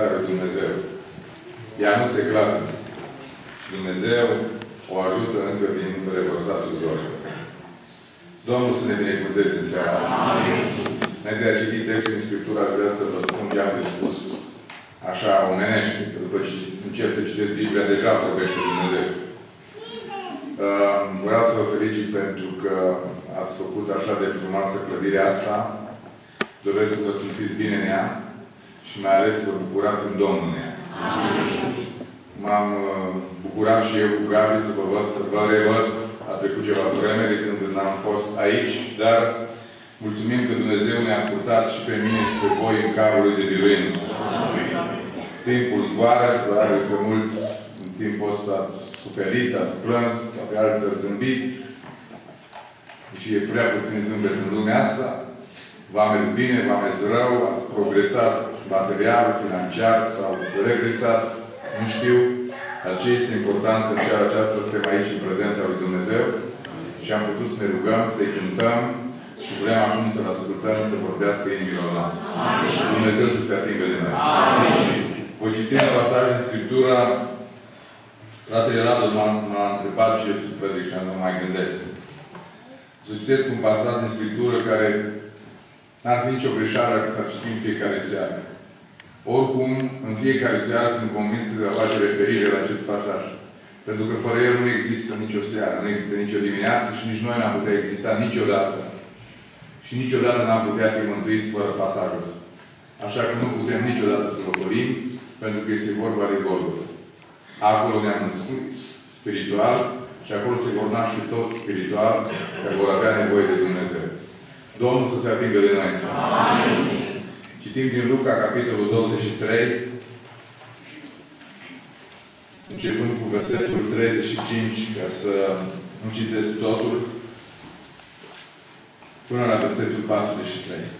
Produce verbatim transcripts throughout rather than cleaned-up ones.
lui Dumnezeu. Ea nu se clatină. Dumnezeu o ajută încă din revărsatul zorii. Domnul să ne binecuvânteze în seara asta. Înainte de a citi textul din Scriptură, aș vrea să vă spun ce am de spus așa omenește. După ce încep să citesc Biblia, deja vorbește Dumnezeu. Uh, vreau să vă felicit pentru că ați făcut așa de frumoasă clădirea asta. Doresc să vă simțiți bine în ea și mai ales să vă bucurați în Domnul în ea. M-am uh, bucurat și eu cu Gabi să vă văd, să vă revăd. A trecut ceva vreme de când n-am fost aici, dar mulțumim că Dumnezeu ne-a purtat și pe mine și pe voi în carul lui de biruință. Timpul zboară, probabil că mulți în timpul ăsta ați suferit, ați plâns, poate alții ați zâmbit. Și e prea puțin zâmbet în lumea asta. V-a mers bine, v-a mers rău, ați progresat material, financiar sau ați regresat, nu știu. Dar ce este important în seara aceasta să suntem aici în prezența lui Dumnezeu și am putut să ne rugăm, să-i cântăm și vrem acum să-L ascultăm, să vorbească inimilor noastre. Amin. Dumnezeu să se atingă de noi. Amin. Voi citi un pasaj din Scriptură. Fratele Radu m-a întrebat ce să predic și nu mai gândesc. Să citesc un pasaj din Scriptură care n-ar fi nicio greșeală că să citim fiecare seară. Oricum, în fiecare seară sunt convins că va face referire la acest pasaj. Pentru că fără el nu există nicio seară, nu există nicio dimineață și nici noi n-am putea exista niciodată. Și niciodată n-am putea fi mântuiți fără pasajul ăsta. Așa că nu putem niciodată să vă dorim, pentru că este vorba de Golgota. Acolo ne-am născut spiritual și acolo se vor naște toți spiritual care vor avea nevoie de Dumnezeu. Domnul să se atingă de noi. Amin. Citim din Luca, capitolul douăzeci și trei, începând cu versetul treizeci și cinci, ca să nu citesc totul, până la versetul patruzeci și trei.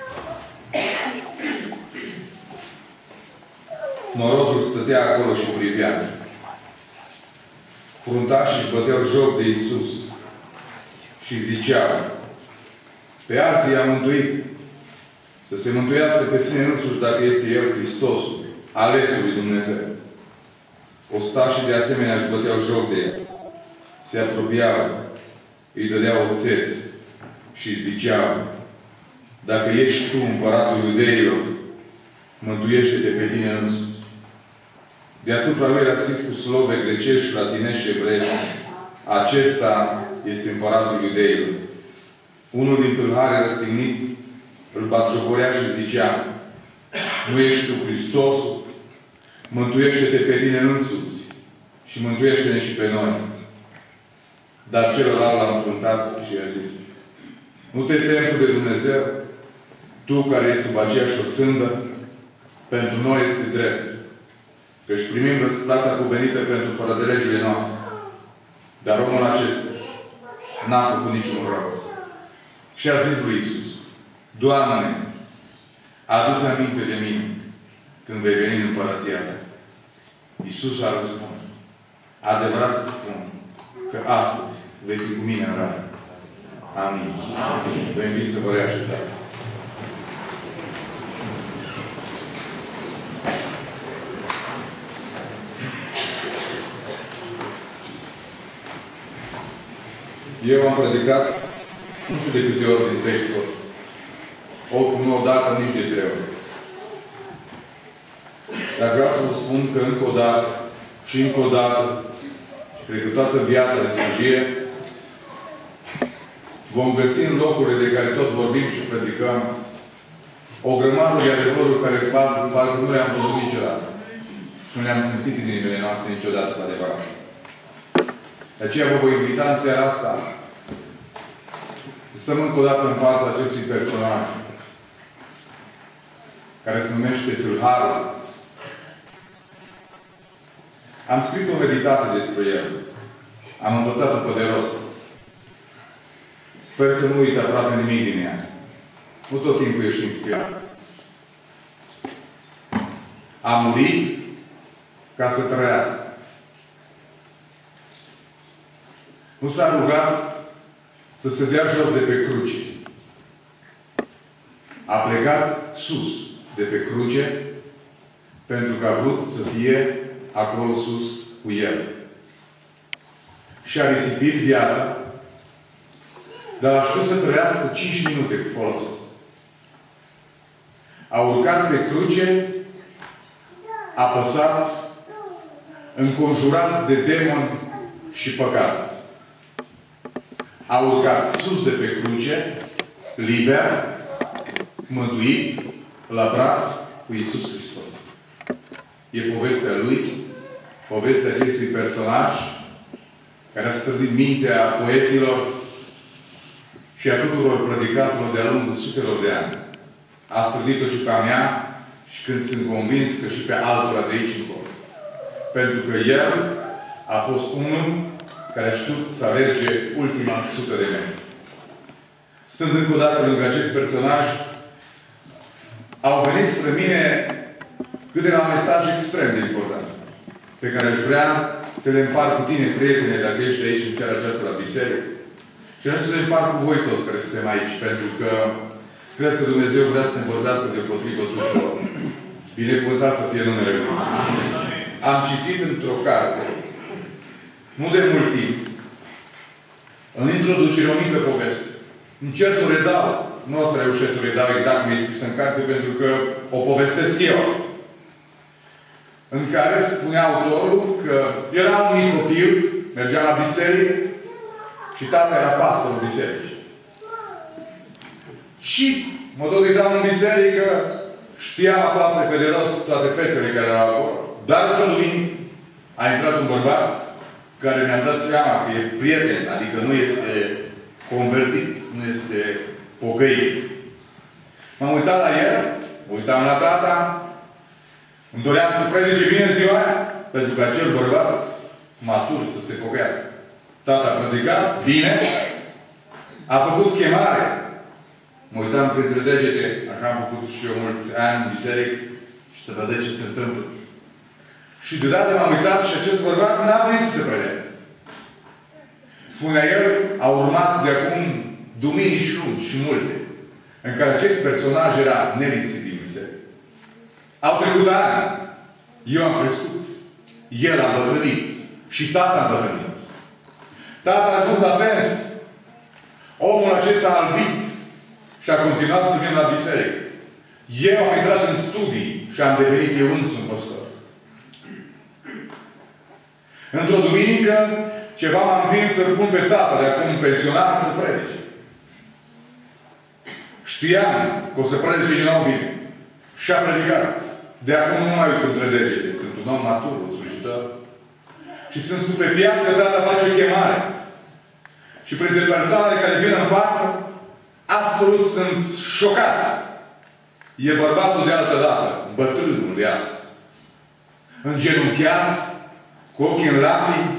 Norodul stătea acolo și privea. Fruntașii își băteau joc de Iisus și ziceau: pe alții i-a mântuit. Să se mântuiască pe sine însuși dacă este El Hristosul, alesul lui Dumnezeu. Ostașii de asemenea își băteau joc de El. Se apropiau, îi dădeau oțet și ziceau: dacă ești tu împăratul iudeilor, mântuiește-te pe tine însuți. Deasupra lui era scris cu slove grecești, latinești și evreiești: acesta este împăratul iudeilor. Unul din tâlhari răstigniți îl batjocorea și zicea: nu ești tu Hristosul? Mântuiește-te pe tine însuți și mântuiește-ne și pe noi. Dar celălalt l-a înfruntat și i-a zis: nu te temi tu de Dumnezeu, tu care ești sub aceeași osândă? Pentru noi este drept, că-și primim răsplata cuvenită pentru fără de legile noastre. Dar omul acesta n-a făcut niciun rău. Și a zis lui Iisus: Doamne, adu-ți aminte de mine când vei veni în împărăția Ta. Iisus a răspuns: adevărat îți spun că astăzi vei fi cu mine în rai. Amin. Amin. Vă invit să vă reașezați. Eu am predicat nu știu de câte ori din textul ăsta. Ori nu odată, nici de trei ori. Dar vreau să vă spun că încă o dată și încă o dată, și cred că toată viața de slujire, vom găsi în locurile de care tot vorbim și predicăm o grămadă de adevăruri care parcă nu le-am văzut niciodată. Și nu le-am simțit în inimile noastre niciodată cu adevărat. De aceea vă voi invita în seara asta să stăm încă o dată în fața acestui personaj care se numește Tâlharul. Am scris o meditație despre el. Am învățat-o pe de rost. Sper să nu uit aproape nimic din ea. Nu tot timpul ești inspirat. A murit ca să trăiască. Nu s-a rugat să se dea jos de pe cruce. A plecat sus de pe cruce pentru că a vrut să fie acolo sus cu El. Și a risipit viața, dar a știut să trăiască cinci minute cu folos. A urcat pe cruce, apăsat, înconjurat de demoni și păcat. A urcat sus de pe cruce, liber, mântuit, la braț cu Iisus Hristos. E povestea Lui, povestea acestui personaj care a strădit mintea poeților și a tuturor predicatorilor de-a lungul sutelor de ani. A strădit-o și pe a mea și când sunt convins că și pe altora de aici încolo. Pentru că El a fost unul care a știut să alerge ultima sută de metri. Stând încă o dată lângă acest personaj, au venit spre mine câteva mesaje extrem de importante, pe care aș vrea să le împart cu tine, prietene, dacă ești aici în seara aceasta la biserică. Și aș vrea să le împart cu voi toți care suntem aici, pentru că cred că Dumnezeu vrea să ne vorbească deopotrivă tuturor. Binecuvântat să fie numele Lui. Am citit într-o carte, nu de mult timp, în introducere o mică poveste. Încerc să o redau. Nu o să reușesc să o redau exact cum e scris în carte, pentru că o povestesc eu. În care spunea autorul că era un mic copil, mergea la biserică și tata era pastorul bisericii. Și mă tot uitam în biserică, știam aproape pe de rost toate fețele care erau acolo. Dar într-o duminică a intrat un bărbat care mi-am dat seama că e prieten, adică nu este convertit, nu este pocăit. M-am uitat la el, mă uitam la tata, îmi doream să predice bine ziua aia, pentru că acel bărbat matur să se pocăiască. Tata a predicat bine, a făcut chemare. Mă uitam printre degete, așa am făcut și eu mulți ani în biserică, și să vedem ce se întâmplă. Și deodată m-am uitat și acest bărbat n-a venit să se predea. Spunea el, a urmat de acum duminici lungi și multe, în care acest personaj era nelipsit din biserică. Au trecut ani. Eu am crescut. El a îmbătrânit. Și tata a îmbătrânit. Tata a ajuns la pensie. Omul acesta a albit și a continuat să vină la biserică. Eu am intrat în studii și am devenit eu însumi păstor. Într-o duminică, ceva m-a împins să-l pun pe tata de acum pensionat să predice. Știam că o să predice din nou bine. Și a predicat. De acum nu mai uit între degete. Sunt un om matur, un slujitor. Și sunt stupefiat că tata face chemare. Și printre persoanele care vin în față, absolut sunt șocat. E bărbatul de altă dată, bătrânul de astăzi. Îngenunchiat, cu ochii în lacrimi,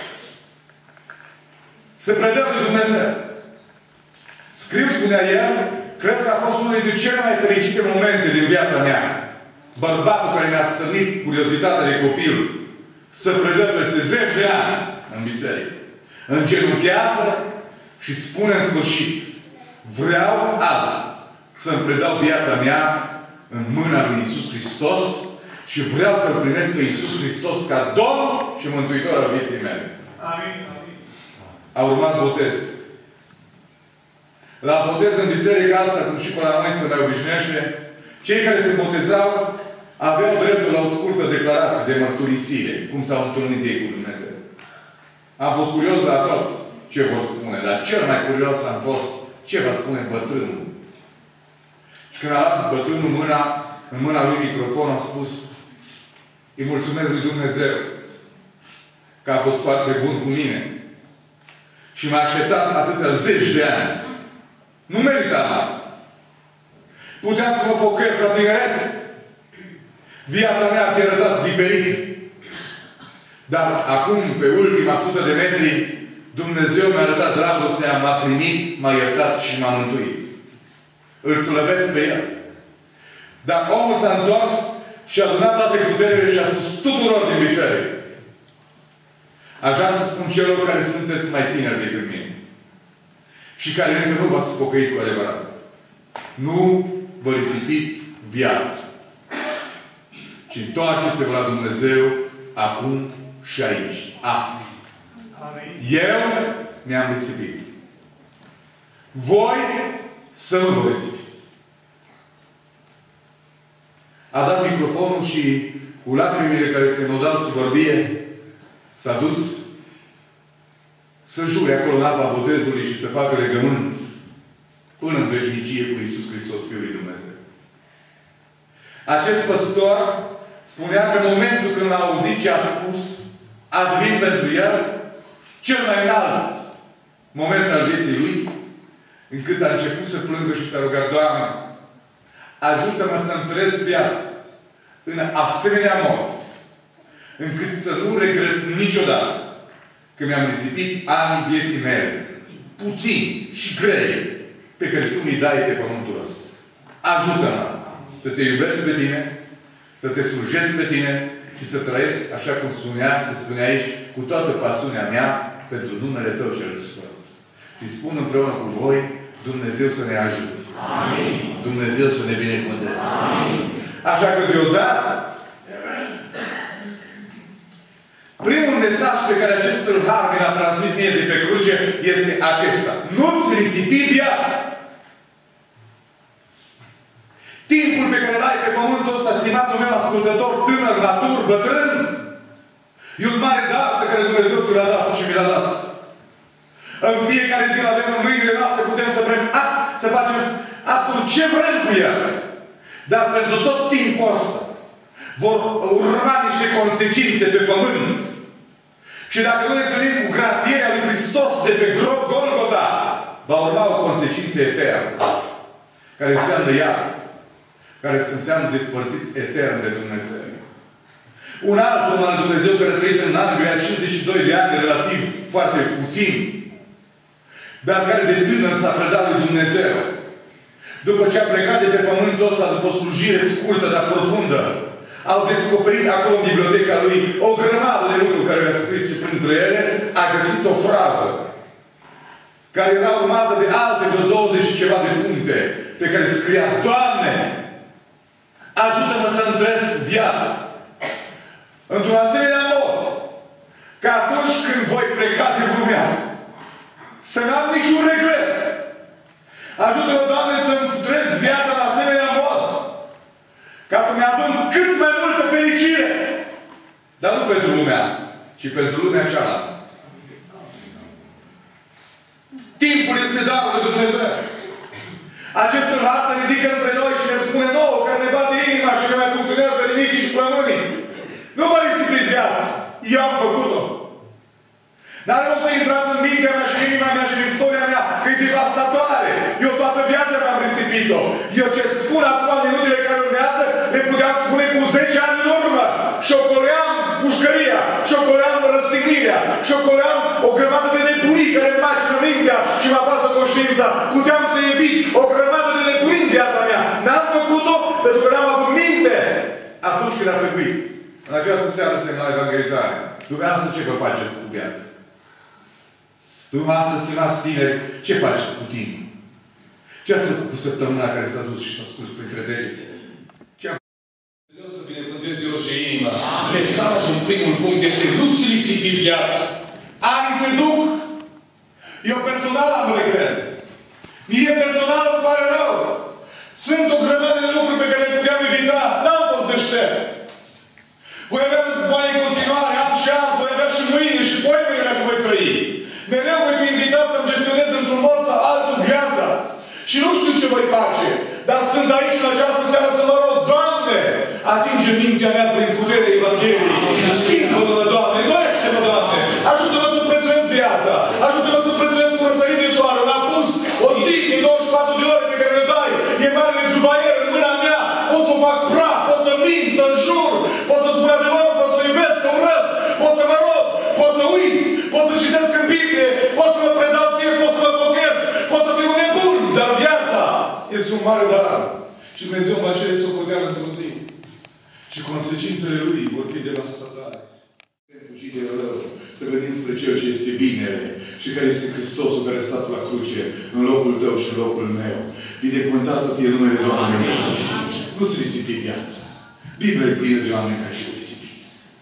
se predă de Dumnezeu. Scriu, spunea el, cred că a fost unul dintre cele mai fericite momente din viața mea. Bărbatul care mi-a stârnit curiozitatea de copil să predă peste zece de ani în biserică. Îngenunchează și spune în sfârșit: vreau azi să-mi predau viața mea în mâna lui Iisus Hristos și vreau să-L primesc pe Iisus Hristos ca Domn și Mântuitor al vieții mele. Amin. A urmat botez. La botez în biserica asta, cum și pe la noi se mai obișnuiește, cei care se botezau aveau dreptul la o scurtă declarație de mărturisire, cum s-au întâlnit ei cu Dumnezeu. Am fost curios la toți ce vor spune, dar cel mai curios am fost ce va spune bătrânul. Și când a luat bătrânul mâna, în mâna lui microfon, a spus: îi mulțumesc lui Dumnezeu că a fost foarte bun cu mine. Și m-a așteptat atâția zeci de ani. Nu meritam asta. Puteam să mă pocăiesc la tineret. Viața mea a fi arătat diferit. Dar acum, pe ultima sută de metri, Dumnezeu mi-a arătat dragostea, m-a primit, m-a iertat și m-a mântuit. Îl slăvesc pe El. Dar omul s-a întors și a adunat toate puterile și a spus tuturor din biserică: aș vrea să spun celor care sunteți mai tineri decât mine și care încă nu v-ați pocăit cu adevărat: nu vă risipiți viața. Și întoarceți-vă la Dumnezeu acum și aici, astăzi. Eu mi-am risipit. Voi să nu vă risipiți. A dat microfonul și cu lacrimile care se nodau sub vorbie, s-a dus să jure acolo în apa botezului și să facă legământ până în veșnicie cu Iisus Hristos, Fiul lui Dumnezeu. Acest păstor spunea că în momentul când a auzit ce a spus, a devenit pentru el cel mai înalt moment al vieții lui, încât a început să plângă și s-a rugat: Doamne, ajută-mă să-mi trăiesc viața în asemenea mod, încât să nu regret niciodată că mi-am risipit anii vieții mele, puțini și grei, pe care Tu mi-i dai pe pământul ăsta. Ajută-mă să Te iubesc pe Tine, să Te slujesc pe Tine și să trăiesc, așa cum spunea, se spunea aici, cu toată pasiunea mea pentru numele Tău cel Sfânt. Și spun împreună cu voi, Dumnezeu să ne ajute. Amin. Dumnezeu să ne binecuvânteze. Amin. Așa că deodată, primul mesaj pe care acest tâlhar mi l-a transmis mie de pe cruce este acesta: nu-ți risipi viața. Timpul pe care l-ai pe pământul ăsta, stimatul meu ascultător, tânăr, matur, bătrân, e un mare dar pe care Dumnezeu ți l-a dat și mi l-a dat. În fiecare zi avem în mâinile noastre, putem să vrem să facem absolut ce vrem cu el. Dar pentru tot timpul ăsta vor urma niște consecințe pe pământ. Și dacă nu ne întâlnim cu grațierea lui Hristos de pe Golgota, va urma o consecință eternă, care înseamnă iad, care înseamnă despărțiți etern de Dumnezeu. Un alt om al Dumnezeu care a trăit în Anglia cincizeci și doi de ani, relativ foarte puțin, dar care de tânăr s-a predat lui Dumnezeu. După ce a plecat de pe pământul ăsta, după o slujire scurtă, dar profundă, au descoperit acolo în biblioteca lui o grămadă de lucruri care le-a scris și printre ele a găsit o frază care era urmată de alte vreo douăzeci și ceva de puncte pe care scria: Doamne, ajută-mă să-mi trăiesc viața într-un asemenea mod că atunci când voi pleca de lumea asta, să n-am niciun regret. Ajută-mă, Doamne, să-mi trăiesc viața în asemenea mod ca să-mi adun cât mai multă fericire. Dar nu pentru lumea asta, ci pentru lumea cealaltă. Timpul este darul lui Dumnezeu. Acest tâlhar se ridică între noi și ne spune nouă că ne bate inima și ne mai funcționează nimichii și plămânii. Nu vă risipiți viața. Eu am făcut-o. Dar nu o să intrați în mintea mea și în inima mea și în istoria mea, că e devastatoare. Eu toată viața mi-am risipit-o. Eu ce spun acum în minutele care urmează, le puteam spune cu zece ani în urmă. Șocoleam pușcăria, șocoleam răstignirea, șocoleam o grămadă de nebunii care îmi macină mintea și mă apasă conștiința. Puteam să evit o grămadă de nebunii în viața mea. N-am făcut-o pentru că n-am avut minte atunci când a trebuit. În această seară suntem la evangelizare. Dumneavoastră ce vă faceți cu viața? Dumneavoastră, stimați tineri, ce faceți cu timp? Ce ați făcut cu săptămâna care s-a dus și s-a scurs printre degete? Ce am făcut? Dumnezeu să binecuvânteze orice inimă. Mesajul, primul punct, este: nu-ți risipi viața. Anii se duc. Eu personal am regret. Mie personal îmi pare rău. Sunt o grămadă de lucruri pe care le puteam evita. N-am fost deștept. Voi avea război în continuare, am și azi, voi avea și mâine și poimâine dacă voi trăi. Mereu voi fi invitat să-mi gestionez într-un mod sau altul viața. Și nu știu ce voi face. Dar sunt aici în această seară să mă rog: Doamne, atinge mintea mea prin puterea Evangheliei. Schimbă-mă, Doamne, dorește-mă, Doamne. Ajută-mă să prețuiesc viața. Ajută-mă să prețuiesc un răsărit de soare. Mi-a pus o zi din douăzeci și patru de ore pe care le dai. E marele juvaier în mâna mea. Pot să o fac praf, pot să mint, să jur, pot să spun adevărul, pot să iubesc, să urăsc, pot să mă rog, pot să uit, pot să citesc în Biblie, pot să mă predau ție, pot să mă pocăiesc, pot să fiu nebun, dar viața este un mare dar. Și Dumnezeu mă cere socoteală într-o zi. Și consecințele Lui vor fi devastatoare. Fugire rău, să gândim spre Cel ce este binele și care este Hristosul care a stat la cruce în locul tău și în locul meu. Binecuvântat să fie numele Domnului. Nu-ți risipi viața. Biblia e plină de oameni care și-au risipit.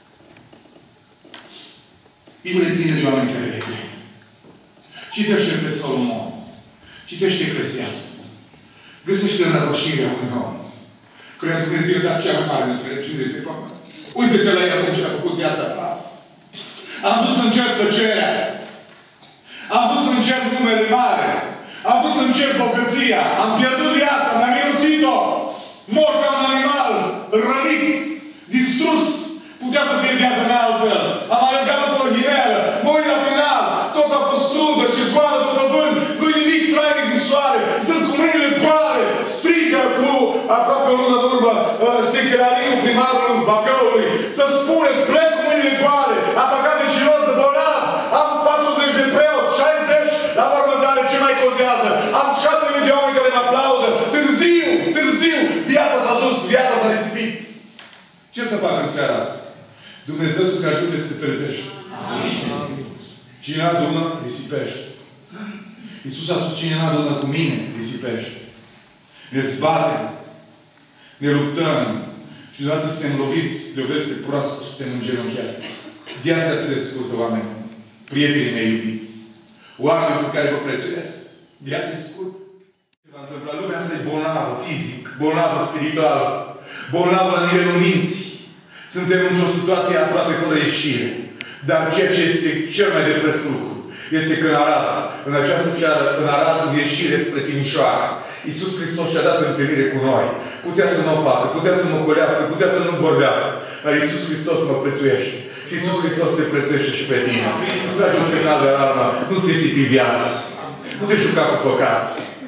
Biblia e plină de oameni care le cred. Citește pe Solomon. Citește Eclesiast. Găsește înăroșirea unui om. Cred Dumnezeu i-a dat cea mai mare înțelepciune de pe pământ. Uite-te la el cum și-a făcut viața ta. Am vrut să încerc plăcerea. Am vrut să încerc numele mare. Am vrut să încerc bogăția. Am pierdut viața. Mi-am mirosit-o. Mor ca un animal. Rănit. Distrus. Putea să fie viața mea altfel. Am alergat după o himeră. Mă uit la final. Tot a fost trudă și goală după vânt. Nu-i nimic trainic din soare. Sunt cu mâinile goale. Strigă cu aproape o lună în urmă secretariul primarul Bacăului. Să spuneți, plec cu mâinile goale. Atacat de ciroză, bolnav. Am patruzeci de preoți, șaizeci la mormântare. Ce mai contează? Am șapte mii de oameni care mă aplaudă. Târziu, târziu. Viața s-a dus, viața s-a risipit. Ce să fac în seara asta? Dumnezeu să te ajute să te trezești. Amin. Cine adună, risipește. Iisus a spus, cine n-adună cu mine, risipește. Ne zbatem, ne luptăm și deodată suntem loviți de o veste proastă și suntem îngenunchiați. Viața atât de scurtă, oameni. Prietenii mei iubiți. Oameni cu care vă prețuiesc. Viața e scurtă. Se va întâmpla. Lumea asta e bolnavă fizic, bolnavă spiritual, bolnavă la nivelul minții. Suntem într-o situație aproape fără ieșire. Dar ceea ce este cel mai de preț lucru este că în Arad, în această seară, în Arad, în ieșire spre Timișoara, Iisus Hristos și-a dat întâlnire cu noi. Putea să nu o facă, putea să mă colească, putea să nu vorbească. Dar Iisus Hristos mă prețuiește. Și Iisus Hristos se prețuiește și pe tine. Îți trage un semnal de alarmă. Nu-ți risipi viața. Nu te juca cu păcat.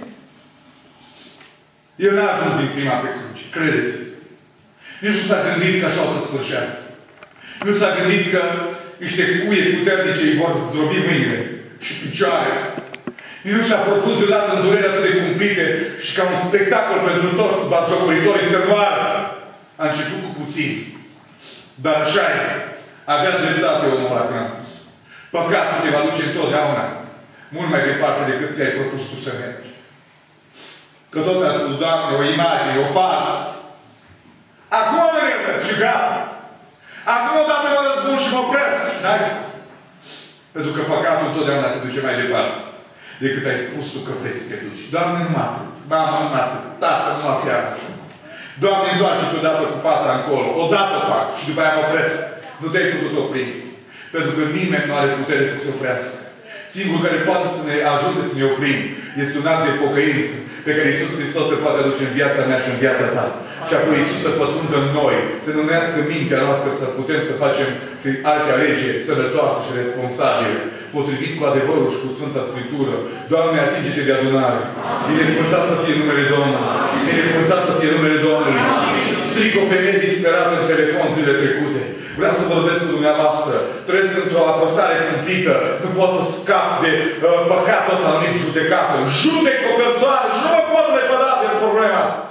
El n-a ajuns din prima pe cruce. Credeți-mi. Nici nu s-a gândit că așa o să sfârșească. Nu s-a gândit că niște cuie puternice îi vor zdrobi mâinile și picioarele. Nici nu și-a propus vreodată în durere atât de cumplite și ca un spectacol pentru toți batjocoritorii să moară. A început cu puțin. Dar așa e. Avea dreptate omul ăla când a spus. Păcatul te va duce întotdeauna mult mai departe decât ți-ai propus tu să mergi. Că toți a spus, Doamne, o imagine, o fază. Acum mă nervesc și gata. Acum odată mă răzbun și mă opresc. N-ai? Pentru că păcatul întotdeauna te duce mai departe decât ai spus tu că vrei să te duci. Doamne, numai atât. Mamă, numai atât. Tată, numai seara asta. Doamne, întoarce-te odată cu fața încolo. Odată fac și după aia mă opresc. Nu te-ai putut opri. Pentru că nimeni nu are putere să se oprească. Singurul care poate să ne ajute să ne oprim este un act de pocăință pe care Iisus Hristos se poate aduce în viața mea și în viața ta. Și apoi Iisus să pătrundă în noi, să ne unească mintea noastră, să putem să facem alte alegeri sănătoase și responsabile, potrivit cu adevărul și cu Sfânta Scriptură. Doamne, atinge-te de adunare. Binecuvântat să fie numele Domnului. Binecuvântat să fie numele Domnului. Strig o femeie disperată în telefon zilele trecute. Vreau să vorbesc cu dumneavoastră. Trăiesc într-o apăsare cumplită. Nu pot să scap de uh, păcatul ăsta numit judecată. Judec o persoană și nu mă pot repăda de problema asta.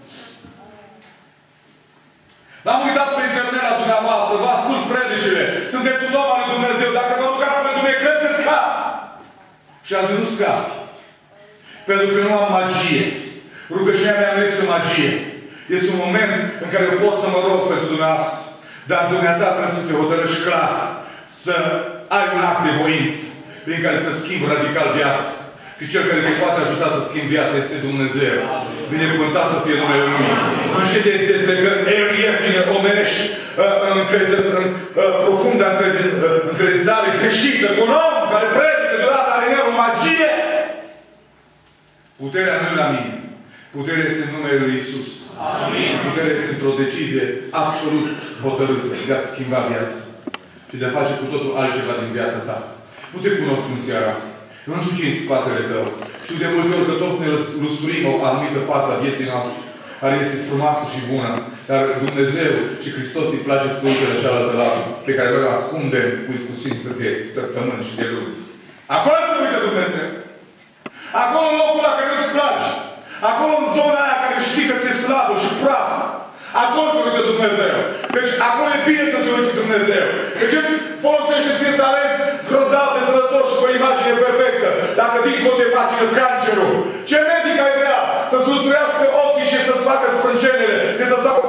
L-am uitat pe internet la dumneavoastră. Vă ascult predicile. Sunteți un om al lui Dumnezeu. Dacă vă rugați pentru mine, cred că scap. Și azi nu scap. Pentru că nu am magie. Rugăciunea mea nu este o magie. Este un moment în care eu pot să mă rog pentru dumneavoastră. Dar dumneata trebuie să te hotărăști clar să ai un act de voință prin care să schimbi radical viața. Și cel care te poate ajuta să schimbi viața este Dumnezeu. Binecuvântat să fie numele Lui. Nu știu de dezlegări ieftine, omenești, în, în profundă încredințare greșită cu un om care predică deodată are o magie. Puterea nu e la mine. Puterea este în numele Lui Iisus. Amin. Puterea este într-o decizie absolut hotărâtă de a schimba viața și de a face cu totul altceva din viața ta. Nu te cunosc în seara asta. Eu nu știu ce e în spatele tău. Știu de multe ori că toți ne lustruim o anumită față a vieții noastre, care este frumoasă și bună. Dar Dumnezeu și Hristos îi place să uite la cealaltă lată, pe care noi o ascundem cu iscusință de săptămâni și de luni. Acolo se uită Dumnezeu. Acolo în locul ăla care nu-ți place. Acolo în zona aia care știi că ți-e slabă și proastă. Acolo se uită Dumnezeu. Deci acolo e bine să se uite Dumnezeu. Deci îți folosește ție să arăți grozav de sănătos și cu o imagine perfectă. Dacă dincolo te imagină cancerul. Ce medic ai vrea? Să-ți lustruiască ochii și să-ți facă sprâncenele. De să-ți facă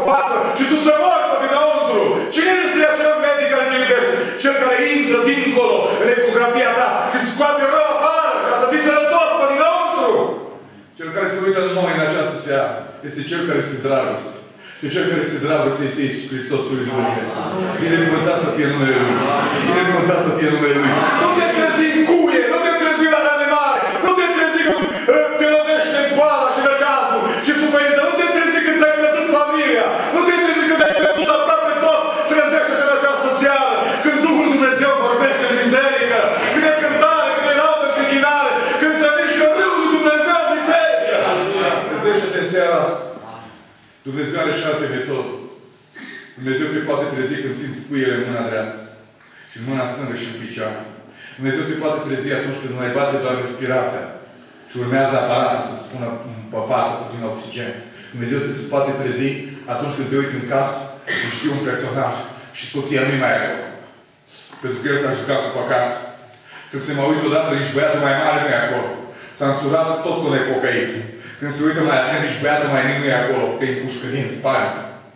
față și tu să mori pe dinăuntru. Cine este acel medic care te iubește? Cel care intră dincolo în ecografia ta și scoate rău afară ca să fii sănătos pe dinăuntru. Cel care se uită în noi în această seară este cel care se dragoste. Și cel care se dragoste este Iisus Hristos, Fiul lui Dumnezeu. Binecuvântat să fie numele Lui. Binecuvântat să fie numele Lui. Nu te trezi în cuie, nu te trezi la rane mari, nu te trezi când te lovește în boala și răgazul și suferința, nu te trezi când ți-ai pierdut familia, nu te trezi când ai pierdut aproape tot. Trezește-te în această seară, când Duhul Dumnezeu vorbește în biserică, când e cântare, când e laudă și închinare, când se mișcă râul lui Dumnezeu în biserică. Trezește-te în seara asta. Dumnezeu are și alte metode. Dumnezeu te poate trezi când simți puiele în mâna dreaptă și în mâna stângă și în picioare. Dumnezeu te poate trezi atunci când nu mai bate doar respirația și urmează aparatul să spună pe față, să vină oxigen. Dumnezeu te poate trezi atunci când te uiți în casă și știi un personaj și soția nu-i mai acolo. Pentru că el s-a jucat cu păcatul. Când se mă uit odată, nici băiatul mai mare nu e acolo. S-a însurat tot cu nepocăit. Când se uită mai atent, nici băiatul mai mic nu e acolo, că e împușcă din spate.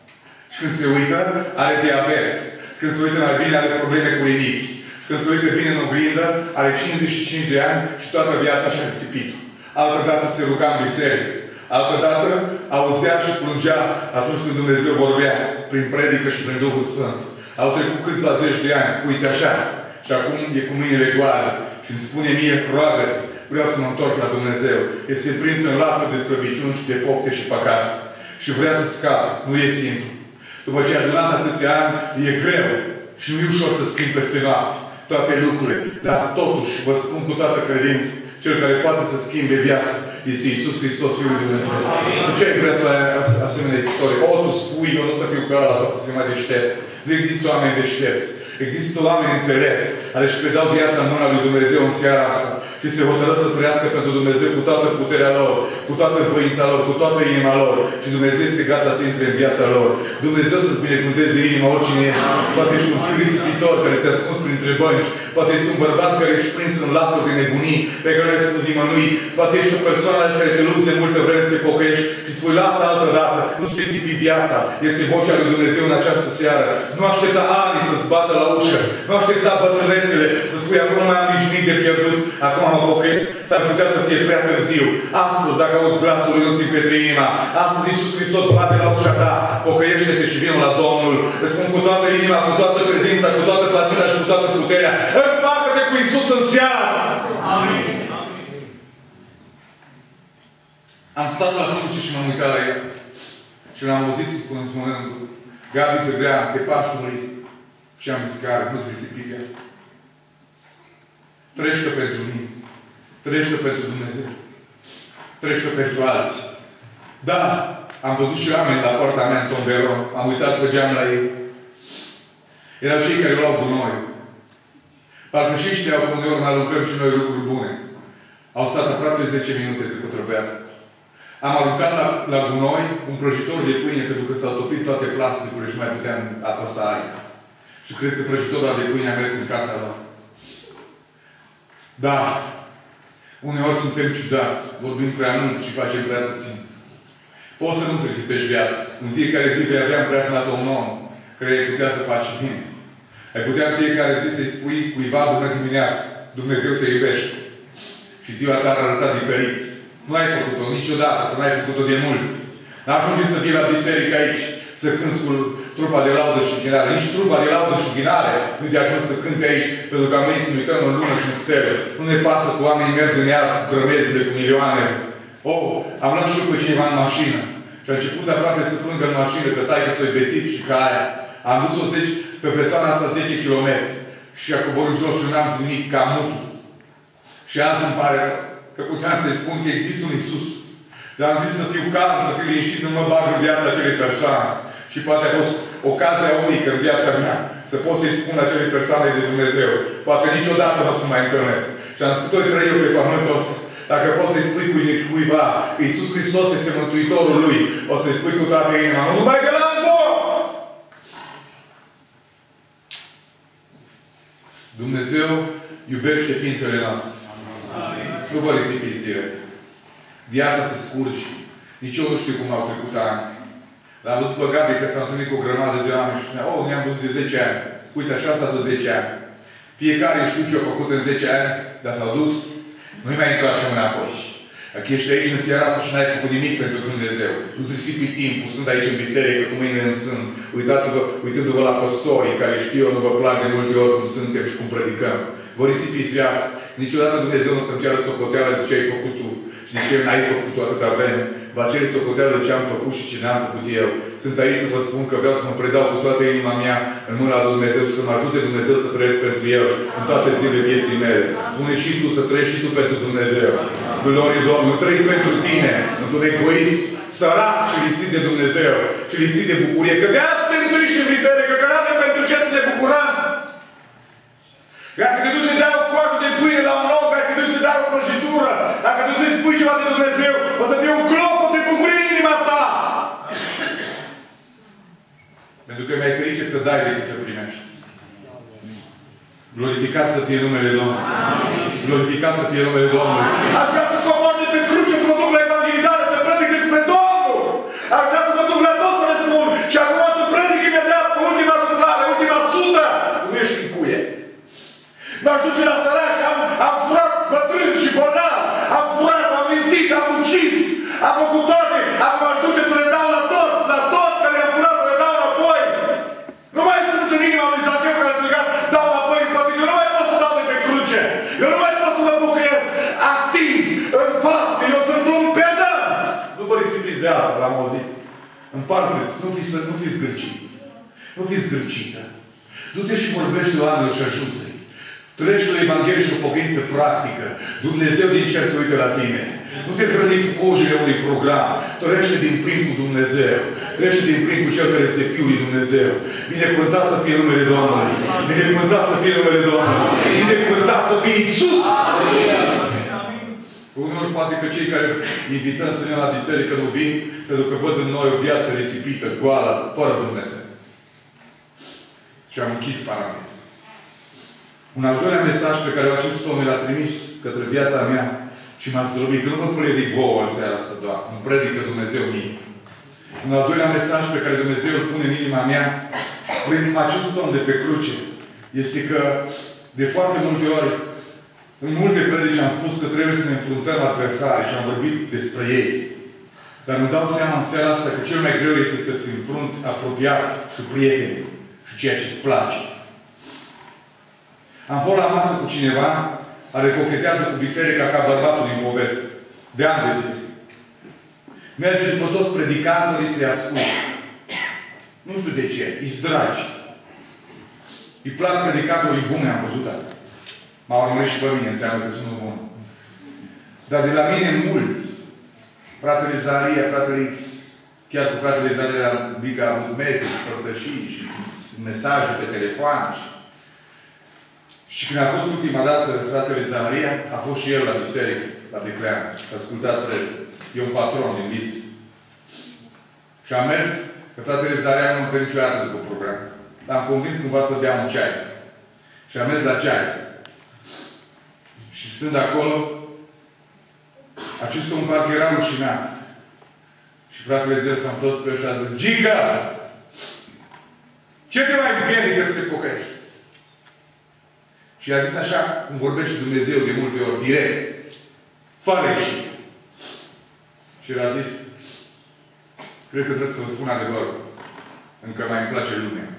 Și când se uită, are diabet. Când se uită mai bine, are probleme cu rinichi. Și când se uită bine în oglindă, are cincizeci și cinci de ani și toată viața și-a risipit-o. Altă dată se ruga în biserică. Altă dată auzea și plângea atunci când Dumnezeu vorbea prin predică și prin Duhul Sfânt. Au trecut câțiva zeci de ani, uite așa. Și acum e cu mâinile goale. Și îmi spune mie, roagă-te, vreau să mă întorc la Dumnezeu. Este prins în lațul de slăbiciuni și de pofte și păcate. Și vrea să scape. Nu e simplu. După ce a adunat atâția ani, e greu. Și nu e ușor să schimbi peste noapte toate lucrurile. Dar totuși, vă spun cu toată credință, cel care poate să schimbe viața este Iisus Hristos, Fiul lui Dumnezeu. Nu ce ai vrea să ai asemenea istorie? O, tu spui, eu nu să fiu ca ăla, o să fiu mai deștept. Nu există oameni deștepți. Există oameni înțelepți, care își predau viața în mâna lui Dumnezeu în seara asta și se hotără să trăiască pentru Dumnezeu cu toată puterea lor, cu toată voința lor, cu toată inima lor. Și Dumnezeu este gata să intre în viața lor. Dumnezeu să-ți binecuvânteze inima oricine ești. Poate ești un fiu risipitor care te-a ascuns printre bănci. Poate ești un bărbat care ești prins în lațuri de nebunii pe care le-ai spus nimănui. Poate ești o persoană care te lupți de multă vreme să te pocăiești și spui, lasă altă dată. Nu-ți risipi viața. Este vocea lui Dumnezeu în această seară. Nu aștepta ani să-ți bată la ușă. Nu aștepta bătrânețele să spui, acum nu mai am nici nimic de pierdut. Acum mă pocăiesc. S-ar putea să fie prea târziu. Astăzi, dacă auzi glasul lui, nu-ți împetre inima. Astăzi Iisus Hristos bate la ușa ta. Pocăiește-te și vină la Domnul. Îți spun cu toată inima, cu toată credința, cu toată plătirea și cu toată puterea. Împacă-te cu Iisus în seara asta. Amin. Am stat la cruce și m-am uitat la el. Și l-am auzit spunând, Gabi Zăgrean, te pași un risc. Și am zis, care, nu-ți risipi viața. Trăiește pentru mine. Trăiește pentru Dumnezeu. Trăiește pentru alții. Da, am văzut și oameni la poarta mea în tomberon. Am uitat pe geam la ei. Erau cei care luau gunoi. Parcă și știau că uneori mai lucrăm și noi lucruri bune. Au stat aproape zece minute să cătrăbească. Am aruncat la, la gunoi un prăjitor de pâine pentru că s-au topit toate plasticurile și mai puteam apăsa aia. Și cred că prăjitorul de pâine a mers în casa lor. Da, uneori suntem ciudați, vorbim prea mult și facem prea puțin. Poți să nu se risipești viața. În fiecare zi vei avea împreașnat un om care ai putea să faci bine. Ai putea în fiecare zi să-i spui cuiva bună dimineața. Dumnezeu te iubește. Și ziua ta ar arăta diferit. Nu ai făcut-o niciodată, să n-ai făcut-o de mult. N-ajungi să vii la biserică aici, să cânți cu trupa de laudă și închinare. Nici trupa de laudă și închinare nu te ajuns să cânte aici, pentru că mâine să ne uităm în lună și în stele. Nu ne pasă că oamenii merg în ea cu grămezile, cu milioane. Oh, am luat și eu pe cineva în mașină. Și a început aproape să plângă în mașină, că taică s-o bețit și ca aia. Am dus-o pe persoana asta zece kilometri. Și a coborât jos și n-am zis nimic, ca mutul. Și azi îmi pare că puteam să-i spun că există un Iisus. Dar am zis să fiu calm, să fiu liniștit, să nu mă bag în viața acelei persoane. Și poate a fost ocazia unică în viața mea să pot să-i spun acelei persoane de Dumnezeu. Poate niciodată nu o să mai întâlnesc. Și am spus, toi trăi eu pe pământul ăsta. Dacă poți să-i spui cuiva că Iisus Hristos este Mântuitorul Lui, o să-i spui cu toată inima, nu numai că l-am vor! Dumnezeu iubește ființele noastre. Amin. Nu vă risipiți zile. Viața se scurge. Nici eu nu știu cum au trecut ani. L-am văzut pe Gabi că s-a întâlnit cu o grămadă de oameni și spunea, oh, ne-am văzut de zece ani. Uite, așa s-a dus zece ani. Fiecare știu ce a făcut în zece ani, dar s-au dus, nu-i mai întoarcem înapoi. Dacă ești aici în seara asta și n-ai făcut nimic pentru Dumnezeu, nu-ți risipi timpul, sunt aici în biserică cu mâinile în sân. Uitați-vă, uitându-vă la păstorii care știu eu, nu vă plac de multe ori cum suntem și cum predicăm. Vă risipiți viața. Niciodată Dumnezeu nu să-mi ceară socoteală de ce ai făcut tu și de ce n-ai făcut tu atâta vreme. Va cere socoteală de ce am făcut și ce n-am făcut eu. Sunt aici să vă spun că vreau să mă predau cu toată inima mea în mâna lui Dumnezeu și să mă ajute Dumnezeu să trăiesc pentru El în toate zilele vieții mele. Spune și tu să trăiești și tu pentru Dumnezeu. Glorie Domnului, trăi pentru tine, într-un egoism sărac și lipsit de Dumnezeu și lipsit de bucurie. Că de asta suntem triști în biserică, că nu avem pentru ce să ne bucurăm. Dacă te duci să-i dai o coajă de pâine la un om, dacă te duci să-i dai o prăjitură, dacă te duci să-i spui ceva de Dumnezeu, o să fie un clopot de bucurie în inima ta. Pentru că e mai ferice să dai decât să primești. Glorificat să fie numele Domnului. Glorificat să fie numele Domnului. Aș vrea să cobor de pe cruce, să mă duc la evangelizare, să predic despre Domnul. Aș vrea să mă duc la toți să le spun. Și acum să predic imediat cu ultima suflare, ultima sută. Tu ești în cuie. M-aș duce la săraci, am, am furat bătrâni și bolnavi. Am furat, am mințit, am ucis. Am făcut toate. Acum aș duce să le dau la toți, la toți care i-am furat să le dau înapoi. Nu mai sunt în inima lui Zacheu care să legat, dau înapoi în pătit. Eu nu mai pot să dau de pe cruce. Eu nu mai pot să mă bucuiesc activ, în fapte. Eu sunt un pedant. Nu vă risipiți viața, l-am auzit. Împarteți, nu fiți, nu fiți zgârciți. Nu fiți zgârcită. Du-te și vorbește oamenilor și ajută-i. Trăiește o Evanghelie și o pocăință practică. Dumnezeu din cer se uită la tine. Nu te hrăni cu cojile unui program. Trăiește din plin cu Dumnezeu. Trăiește din plin cu Cel care este Fiul lui Dumnezeu. Binecuvântat să fie numele Domnului. Binecuvântat să fie numele Domnului. Binecuvântat să fie Iisus. Unor poate că cei care invităm să vină la biserică nu vin, pentru că văd în noi o viață risipită, goală, fără Dumnezeu. Și am închis paranteza. Un al doilea mesaj pe care acest om l-a trimis către viața mea și m-a zdrobit. Că nu vă predic vouă în seara asta doar. Îmi predică Dumnezeu mie. Un al doilea mesaj pe care Dumnezeu îl pune în inima mea prin acest om de pe cruce este că de foarte multe ori în multe predici am spus că trebuie să ne înfruntăm adversarii și am vorbit despre ei. Dar îmi dau seama în seara asta că cel mai greu este să-ți înfrunți apropiați și prieteni și ceea ce îți place. Am fost la masă cu cineva care cochetează cu biserica ca bărbatul din poveste. De ani de zi. Merge după toți predicatorii să-i asculte. Nu știu de ce. Îi-s dragi. Îi plac predicatorii bune, am văzut azi. M-au urmărit și pe mine, înseamnă că sunt bun. Dar de la mine mulți, fratele Zaria, fratele X, chiar cu fratele Zaria Bica a avut mese, părtășii și mesaje pe telefon. Și, și când a fost ultima dată fratele Zaria, a fost și el la biserică, la Beclean. A ascultat pe e un patron din listă. Și am mers, că fratele Zaria nu mă niciodată după program. L-am convins cumva să bea un ceai. Și am mers la ceai. Și stând acolo, acest om parcă era rușinat. Și fratele Zel s-a întors pe el și a zis, Giga! Ce te mai împiedică să te pocăiești? Și a zis așa, cum vorbește Dumnezeu de multe ori, direct. Fără ieșit. Și el a zis, cred că trebuie să vă spun adevărul. Încă mai îmi place lumea.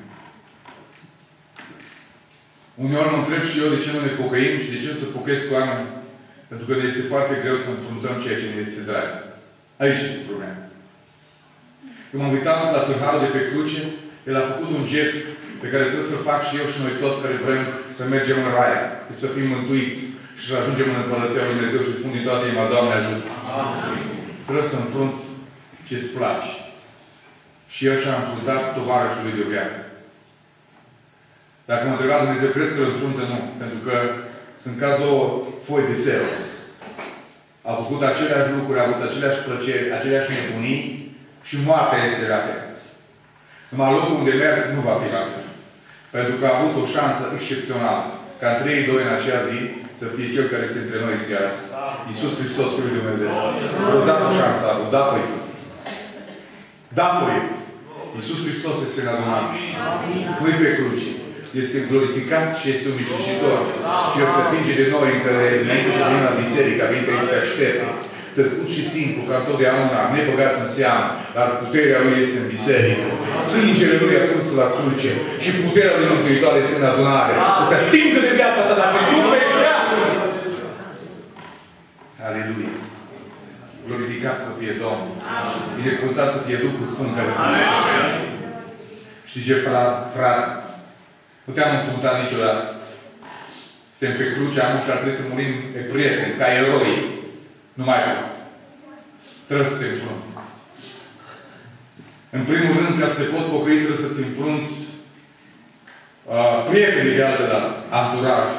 Uneori mă întreb și eu de ce nu ne pocăim și de ce nu se pocăiesc cu oameni. Pentru că ne este foarte greu să înfruntăm ceea ce ne este drag. Aici este problema. Când m-am uitat la târharul de pe cruce, el a făcut un gest pe care trebuie să-l fac și eu și noi toți care vrem să mergem în Raia. Să fim mântuiți și să ajungem în Împărăția lui Dumnezeu și spun din toată inima, Doamne ajută. Amin. Trebuie să înfrunți ce-ți place. Și el și-a înfruntat tovarășul lui de o viață. Dacă mă întreba Dumnezeu, crezi că îl înfruntă? Nu. Pentru că sunt ca două foi de Xerox. A făcut aceleași lucruri, a avut aceleași plăceri, aceleași nebunii și moartea este la fel. Numai locul unde merg nu va fi la fel. Pentru că a avut o șansă excepțională ca trei doi în acea zi să fie Cel care este între noi în seara asta. Iisus Hristos, Fiul lui Dumnezeu. O dată o șansă a avut. Da, păi tu. Da, păi. Iisus Hristos este în adunare. Nu-i pe cruce. Este glorificat și este un mijlocitor. Și El se atinge de noi încă înainte să vină la biserică, înainte să te aștepte. Tăcut și simplu, ca întotdeauna, nebăgat în seamă, dar puterea Lui este în biserică. Sângele Lui a pus la cruce și puterea Lui mântuitoare este în adunare. O să atingă de viața ta dacă tu vei vrea. Aleluia! Glorificat să fie Domnul. Binecuvântat să fie Duhul Sfânt care să ne știi ce, frate? Nu te-am înfruntat niciodată. Suntem pe cruce, am și ar trebui să murim pe prieteni, ca eroi. Nu mai pot. Trebuie să te înfrunți. În primul rând, ca să te poți pocăi, trebuie să-ți înfrunți uh, prietenii de altă dată, anturaj.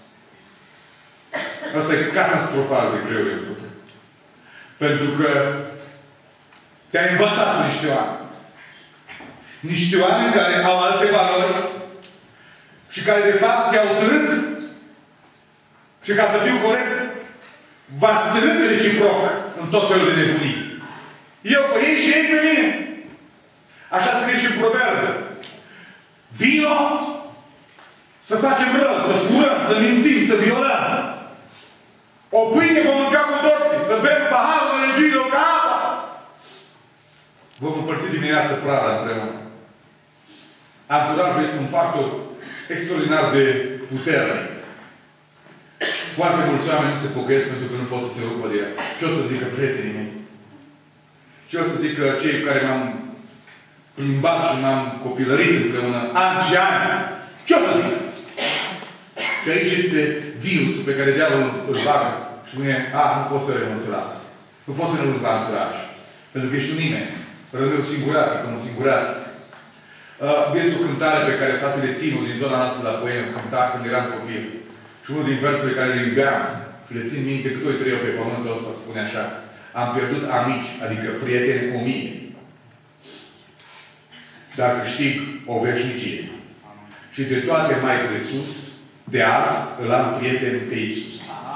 Asta e catastrofal de greu de făcut. Pentru că te-ai învățat cu niște oameni. Niște oameni care au alte valori și care de fapt te-au târât și ca să fiu corect, v-ați târât reciproc în tot felul de nebunii. Eu pe ei și ei pe mine. Așa scrie și în proverbe. Vino să facem rău, să furăm, să mințim, să violăm. O pâine vom mânca cu toții, să bem paharul regiilor ca apa. Vom împărți dimineața prada împreună. Anturajul este un factor extraordinar de puternic. Foarte mulți oameni nu se pocăiesc pentru că nu pot să se rupă de ea. Ce o să zică prietenii mei? Ce o să zică cei cu care m-am plimbat și m-am copilărit împreună ani și ani? Ce o să zică? Și aici este virusul pe care diavolul îl bagă și spune, a, nu pot să renunț să las. Nu pot să renunț la anturaj. Pentru că ești un nimeni. Rămâi singuratic, un singuratic. Uh, este o cântare pe care fratele Tinu din zona noastră de la Poieni cânta când eram copil. Și unul din versurile care le iubeam și le țin minte că doi trei pe pământul ăsta spune așa: am pierdut amici, adică prieteni o mie, dar câștig o veșnicie. Și de toate mai presus, de azi îl am prieten pe Iisus.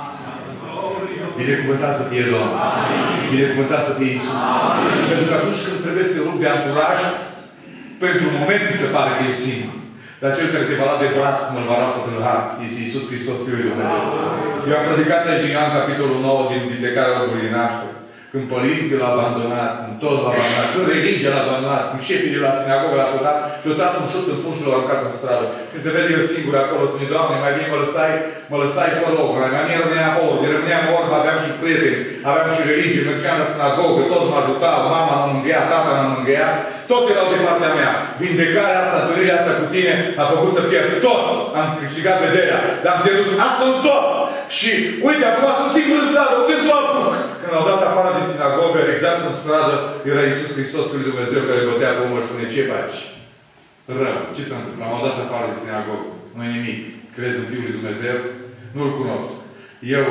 Binecuvântat să fie Domnul. Binecuvântat să fie Iisus. Pentru că atunci când trebuie să te rup de anturaj, pentru un moment îți se pare că e singur. Dar cel care te va lua de braț, cum îl va lua pe tâlhar, este Iisus Hristos, Fiul lui Dumnezeu. Eu am predicat aici din Ioan, capitolul nouă, din vindecarea orgului din naștere. Când părinții l-au abandonat, când tot l-au abandonat, când religia l-a abandonat, când șefii de la sinagogă l-a abandonat, deodată un șut în fund și l-au aruncat în stradă. Când te vede el singur acolo, spune, Doamne, mai bine mă lăsai, mă lăsai fără orb, mai bine rămâneam orb, rămâneam orb, aveam și prieteni, aveam și religie, mergeam la sinagogă, toți mă ajutau, mama m-a mângâiat, tata m-a mângâiat, toți erau de partea mea. Vindecarea asta, întâlnirea asta cu tine a făcut să pierd tot. Am câștigat vederea, dar am pierdut absolut tot. Și uite, acum sunt singur în stradă, unde să o apuc? Când l-au dat afară din sinagogă, exact în stradă, era Iisus Hristos, Fiul lui Dumnezeu, care bătea pe umăr și spune, ce faci? Rău. Ce s-a întâmplat? M-au dat afară din sinagogă. Nu e nimic. Crezi în Fiul lui Dumnezeu? Nu-L cunosc. Eu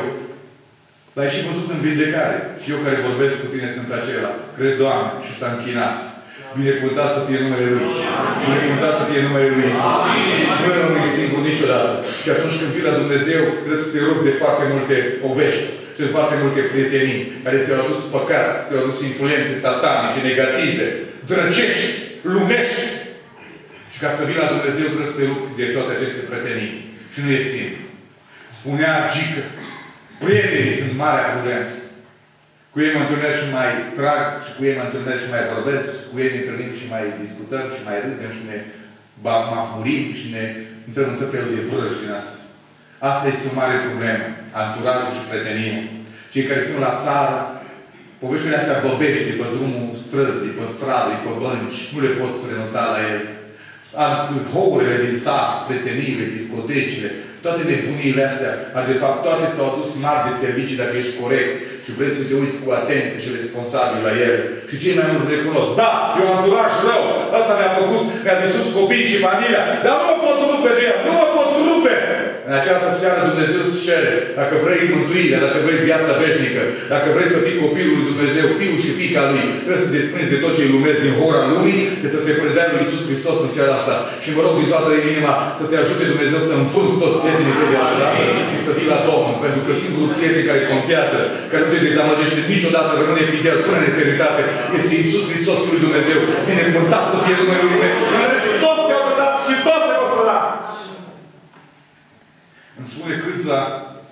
l-ai și văzut în vindecare. Și eu care vorbesc cu tine sunt acela. Cred, Doamne, și s-a închinat. Binecuvântat să fie numele Lui. Binecuvântat să fie numele Lui Iisus. Nu rămâi singur niciodată. Și atunci când vii la Dumnezeu, trebuie să te rupi de foarte multe povești. Și de foarte multe prietenii care ți-au adus păcat, ți-au adus influențe satanice, negative, drăcești, lumești. Și ca să vii la Dumnezeu, trebuie să te rupi de toate aceste prietenii. Și nu e simplu. Spunea Gică, prietenii sunt marea problemă. Cu ei mă întâlnesc și mai trag, și cu ei mă întâlnesc și mai vorbesc, cu ei ne întâlnim și mai discutăm, și mai râdem, și ne mahmurim, și ne intrăm în tot felul de vrăji din asta. Asta este o mare problemă. Anturajul și prietenia. Cei care sunt la țară, poveștile astea băbești de pe drumul străzi, de pe stradă, de pe bănci, nu le pot renunța la ele. Hourile din sat, prieteniile, discotecile, toate nebuniile astea, dar de fapt toate ți-au adus mari de servicii dacă ești corect și vrei să te uiți cu atenție și responsabil la ele. Și cei mai mulți recunosc. Da, eu am anturaj rău. Ăsta mi-a făcut, mi-a distrus copiii și familia, dar nu mă pot rupe de el. Nu mă pot rupe. În această seară Dumnezeu îți cere, dacă vrei mântuirea, dacă vrei viața veșnică, dacă vrei să fii copilul lui Dumnezeu, fiul și fiica lui, trebuie să te desprinzi de tot ce ilumezi din hora lumii, de să te predai lui Iisus Hristos în seara asta. Și mă rog din toată inima să te ajute Dumnezeu să înfunzi toți prietenii tăi de la dată și să vii la Domnul. Pentru că singurul prieten care contează, care nu te dezamăgește niciodată, rămâne fidel până în eternitate, este Iisus Hristos, Fiul lui Dumnezeu. Binecuvântat să fie numele lui Dumnezeu. Și toți te-au dat și toți te vor da. Îmi spune câțiva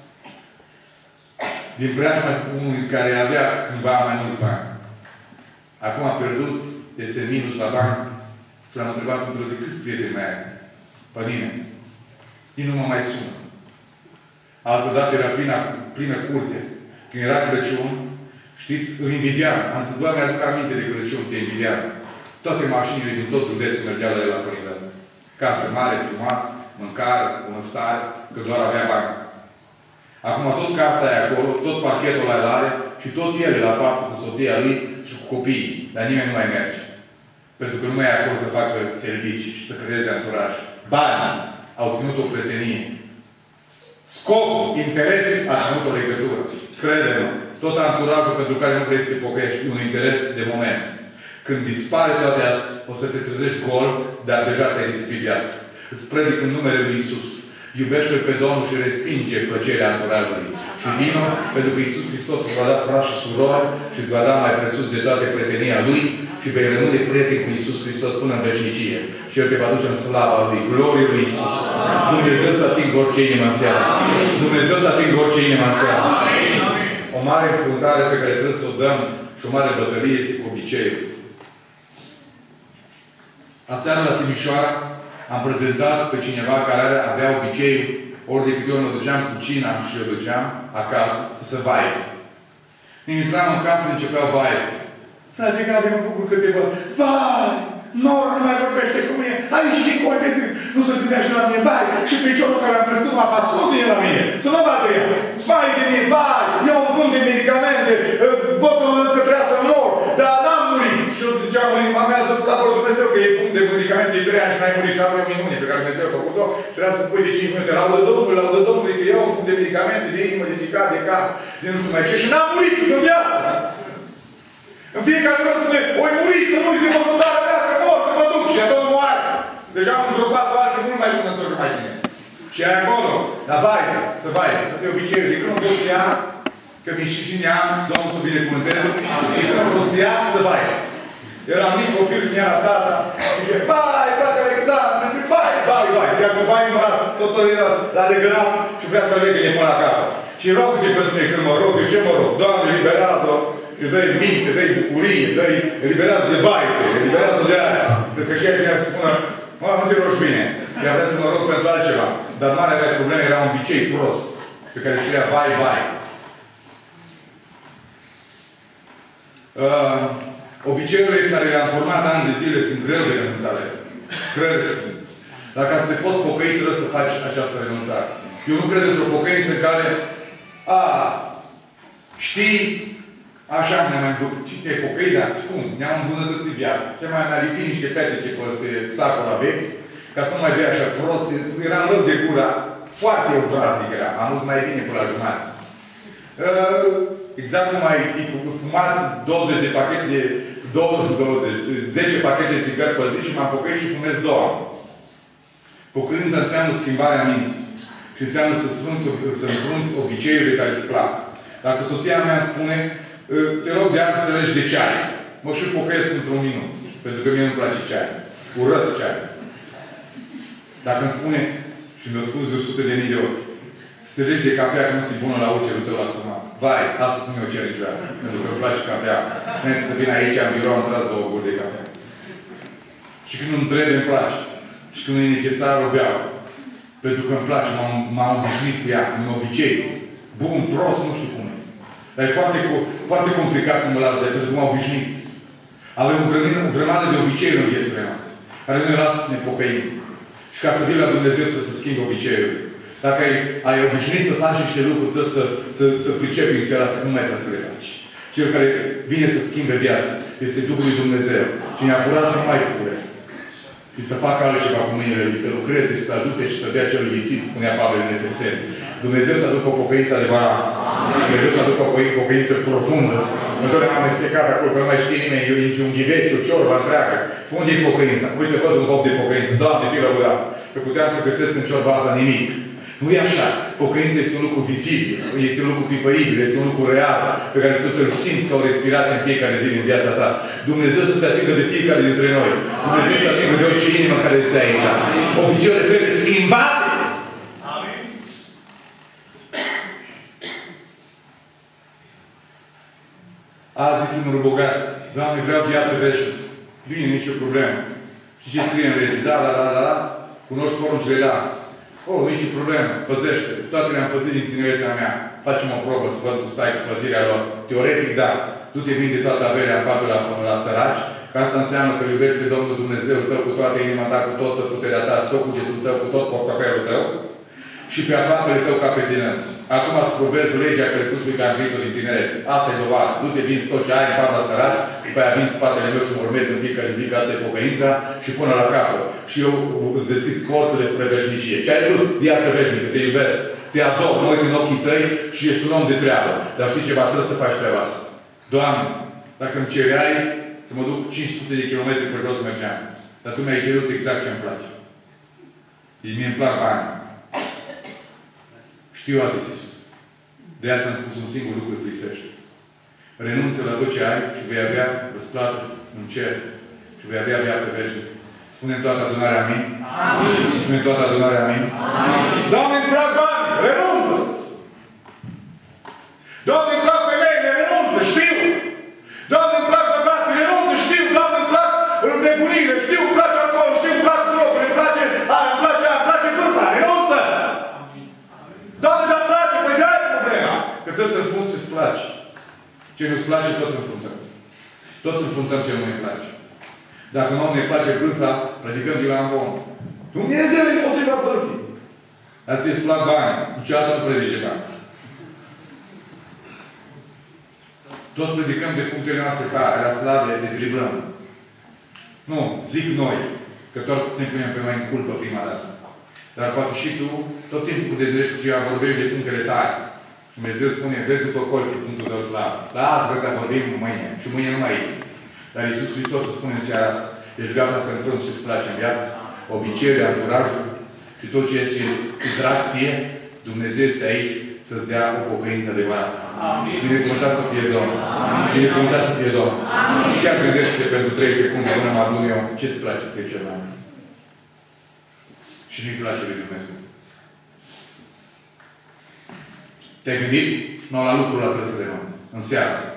din preajma unui care avea cândva mai mulți bani. Acum a pierdut, este minus la bani și l-am întrebat într-o zi, câți prieteni mai ai? Pe nimeni. Ei nu mă mai sună. Altădată era plină, plină curte. Când era Crăciun, știți, îl invidiam. Am zis, Doamne, aduc aminte de Crăciun, te invidiam. Toate mașinile din tot județul mergeau la el la părintele. Casă mare, frumoasă, mâncare, bunăstare, că doar avea bani. Acum tot casa e acolo, tot parchetul ăla are și tot el e la față cu soția lui și cu copiii. Dar nimeni nu mai merge. Pentru că nu mai e acolo să facă servicii și să creeze anturaj. Banii au ținut o prietenie. Scopul, interesul a ținut o legătură. Crede-mă, tot anturajul pentru care nu vrei să te pocăiești e un interes de moment. Când dispare toate astea, o să te trezești gol, dar deja ți-ai risipit viața. Îți predic în numele lui Iisus. Iubește-L pe Domnul și respinge plăcerea anturajului. Și vino, pentru că Iisus Hristos îți va da frați și surori și îți va da mai presus de toate prietenia Lui și vei rămâne prieten cu Iisus Hristos până în veșnicie. Și El te va duce în slava Lui. Glorie lui Iisus. Dumnezeu să atingă orice inimă în seara asta. Dumnezeu să atingă orice inimă în seara asta. O mare înfruntare pe care trebuie să o dăm și o mare bătălie este cu obiceiul. Aseară la Timișoara am prezentat pe cineva care avea obiceiul, ori de câte ori mă duceam cu cina și eu duceam acasă, să se vaie. Când intram în casă, începeau vaie. Frate, gade, mă bucur că te văd. Vai! Nora nu mai vorbește cu mine. Hai și din col, nu se gândește la mine. Vai! Și piciorul care am crescut m-a pascos la mine. Să nu vadă el. Vai de mine, vai! Iau un punct de medicamente. Botul ăsta că trebuia să mor. Dar n-am murit. Și eu ziceam în inima mea, dă-ți slavă lui Dumnezeu că e punct de medicamente, e trei ani și n-ai murit și asta e o minune pe care Dumnezeu a făcut-o. Trebuia să spui de cinci minute. Laudă Domnului, laudă Domnului că iau un punct de medicamente, de inimă, de ficat, de cap, de nu știu mai ce. Și n-am murit, sunt viață. În fiecare vreo să ne oi muri, să muri de mământarea mea, că mor, că mă duc și a Domnul moare. Deja am îndropat alții mult mai sănătoși mai bine. Și e acolo, la vaie, să vaie. Asta e obiceiul. De când a fost ea, că mi și și neam, Domnul să binecuvânteze, de când a fost ea, să vaie. Eram mic copil și mi-a la tata, și zice, vai, frate Alexandru, vai, vai, vai. Iar cu vai în braț, tot la legănat și vrea să legă-ne până la capăt. Și rog-te pentru mine când mă rog, eu ce mă rog? Doamne, liberează-o. Și dă-i minte, dă-i bucurie, dă-i, eliberează de vaite, eliberează de aia. Cred că și ea vine să spună, mă, nu te rogi bine. Ea vrea să mă rog pentru altceva. Dar marea mea problemă era un obicei prost, pe care scria vai, vai. Uh, obiceiurile care le-am format ani de zile sunt greu de renunțare. Credeți-mă. Dacă să te poți pocăi, trebuie să faci această renunțare. Eu nu cred într-o pocăință în care, a, știi, așa ne-am îmbunătățit, te-ai pocăit, dar cum? Ne-am îmbunătățit viața. Ce mai mi-a lipit niște petece pe sacul la vechi, ca să nu mai dea așa prost. Eram rău de gura, foarte obraznic era. Am dus mai bine până la jumătate. Uh, exact cum ai fi fumat douăzeci de pachete de douăzeci, zece pachete de țigări pe zi și m-am pocăit și fumez două. Pocăința înseamnă schimbarea minții. Și înseamnă să înfrunți obiceiurile care îți plac. Dacă soția mea îmi spune, te rog de azi să te legi de ceai. Mă și pocăiesc într-un minut. Pentru că mie nu-mi place ceai. Urăsc ceai. Dacă îmi spune, și mi-o spus de o sută de mii de ori, să te legi de cafea că nu ți-i bună la ulcerul tău la stomac. Vai, asta să nu mi-o cer niciodată. Pentru că îmi place cafea. Înainte să vin aici, în birou, am tras două guri de cafea. Și când nu-mi trebuie, îmi place. Și când nu e necesar, o beau. Pentru că îmi place, m-am obișnuit cu ea, un obicei. Bun, prost, nu știu cum e. Dar e foarte, foarte complicat să mă las de ea, pentru că m-am obișnuit. Avem o grămadă, o grămadă de obiceiuri în viețile noastre, care nu ne lasă să ne pocăim. Și ca să vii la Dumnezeu, trebuie să schimbi obiceiuri. Dacă ai, ai obișnuit să faci niște lucruri, trebuie să, să, să pricepi în sfera asta, nu mai trebuie să le faci. Cel care vine să schimbe viața este Duhul lui Dumnezeu. Cine a furat să nu mai fure. și să facă altceva cu mâinile lui, să lucreze și să ajute și să dea celui lipsit, spunea Pavel în Efeseni. Dumnezeu să aducă o pocăință adevărată. Dumnezeu să aducă o pocăință profundă. Întotdeauna am amestecat acolo, că nu mai știe nimeni, eu nici un ghiveci, o ciorbă întreagă. Unde e pocăința? Uite, văd un bob de pocăință. Doamne, fii lăudat. Că puteam să găsesc în ciorba asta nimic. Nu e așa. Pocăința este un lucru vizibil, este un lucru pipăibil, este un lucru real, pe care tu să-l simți ca o respirație în fiecare zi din viața ta. Dumnezeu să se atingă de fiecare dintre noi. Dumnezeu să se atingă de orice inimă care este aici. Obiceiurile trebuie schimbate. Amin. Azi tânărul bogat. Doamne, vreau viață veșnică. Bine, nicio problemă. Și ce scrie în lege? Da, da, da, da, da. Cunoști poruncile? Da. Oh, nici problemă, păzește. Toate le-am păzit din tinerețea mea. Facem o probă să văd cum stai cu păzirea lor. Teoretic, da. Du-te vinde toată averea în patul la, la săraci, ca asta înseamnă că iubești pe Domnul Dumnezeu tău cu toată inima ta, cu toată puterea ta, tot cugetul tău, cu tot portofelul tău și pe aproapele tău ca pe tine însuți. Acum îți probezi legea care tu spui că am venit-o din tinerețe. Asta e dovadă. Du-te vinzi tot ce ai în pat la săraci, după aia vinzi spatele meu și mă urmezi în fiecare zi, că asta e pocăința și până la capăt. Și eu îți deschis corțele spre veșnicie. Ce ai vrut? Viață veșnică, te iubesc, te ador, mă uit în ochii tăi și ești un om de treabă. Dar știi ceva? Trebuie să faci treaba asta. Doamne, dacă îmi cereai să mă duc cinci sute de kilometri pe jos mergeam. Dar tu mi-ai cerut exact ce îmi place. Mie îmi plac banii. Știu, a zis Iisus. De aia ți-am spus un singur lucru să lipsește. Renunță la tot ce ai și vei avea răsplată în cer. Și vei avea viață veșnică. Spune-mi toată adunarea amin. Amin. Spune-mi toată adunarea amin. Amin. Doamne, îmi plac bani, renunță! Doamne, îmi plac femeile, renunță, știu! Doamne, îmi plac bărbații, renunță, știu! Doamne, îmi plac nebunile, știu, îmi place alcool, știu, îmi plac droguri, îmi place aia, îmi place aia, îmi place vârfa, renunță! Doamne, dar îmi place, păi de-aia e problema! Că trebuie să înfrunți ce-ți place. Ce nu-ți place, toți înfruntăm. Toți înfruntăm ce nu ne place. Dacă nu ne place bârfa, predicăm de la Amvon. Dumnezeu e împotriva bârfii. Dar ți-ți plac bani. Niciodată nu predice bani. Toți predicăm de punctele noastre tare, la slave, de driblăm. Nu, zic noi, că toți ne punem pe noi în culpă prima dată. Dar poate și tu, tot timpul de drept cu ceva vorbești de punctele tare. Dumnezeu spune, vezi după colții punctul tău slab. La asta ăsta vorbim mâine. Și mâine nu mai e. Dar Iisus Hristos să spune în seara asta. Ești gata să înfrunți ce-ți place în viață, obiceiurile, anturajul și tot ce este distracție, Dumnezeu este aici să-ți dea o pocăință adevărată. Binecuvântat să fie Domnul. Binecuvântat să fie Domnul. Chiar gândește-te pentru trei secunde până mă adun eu ce-ți place să-i ceva. Și nu-i place lui Dumnezeu. Te-ai gândit? Nu, la lucrul ăla trebuie să renunți. În seara asta.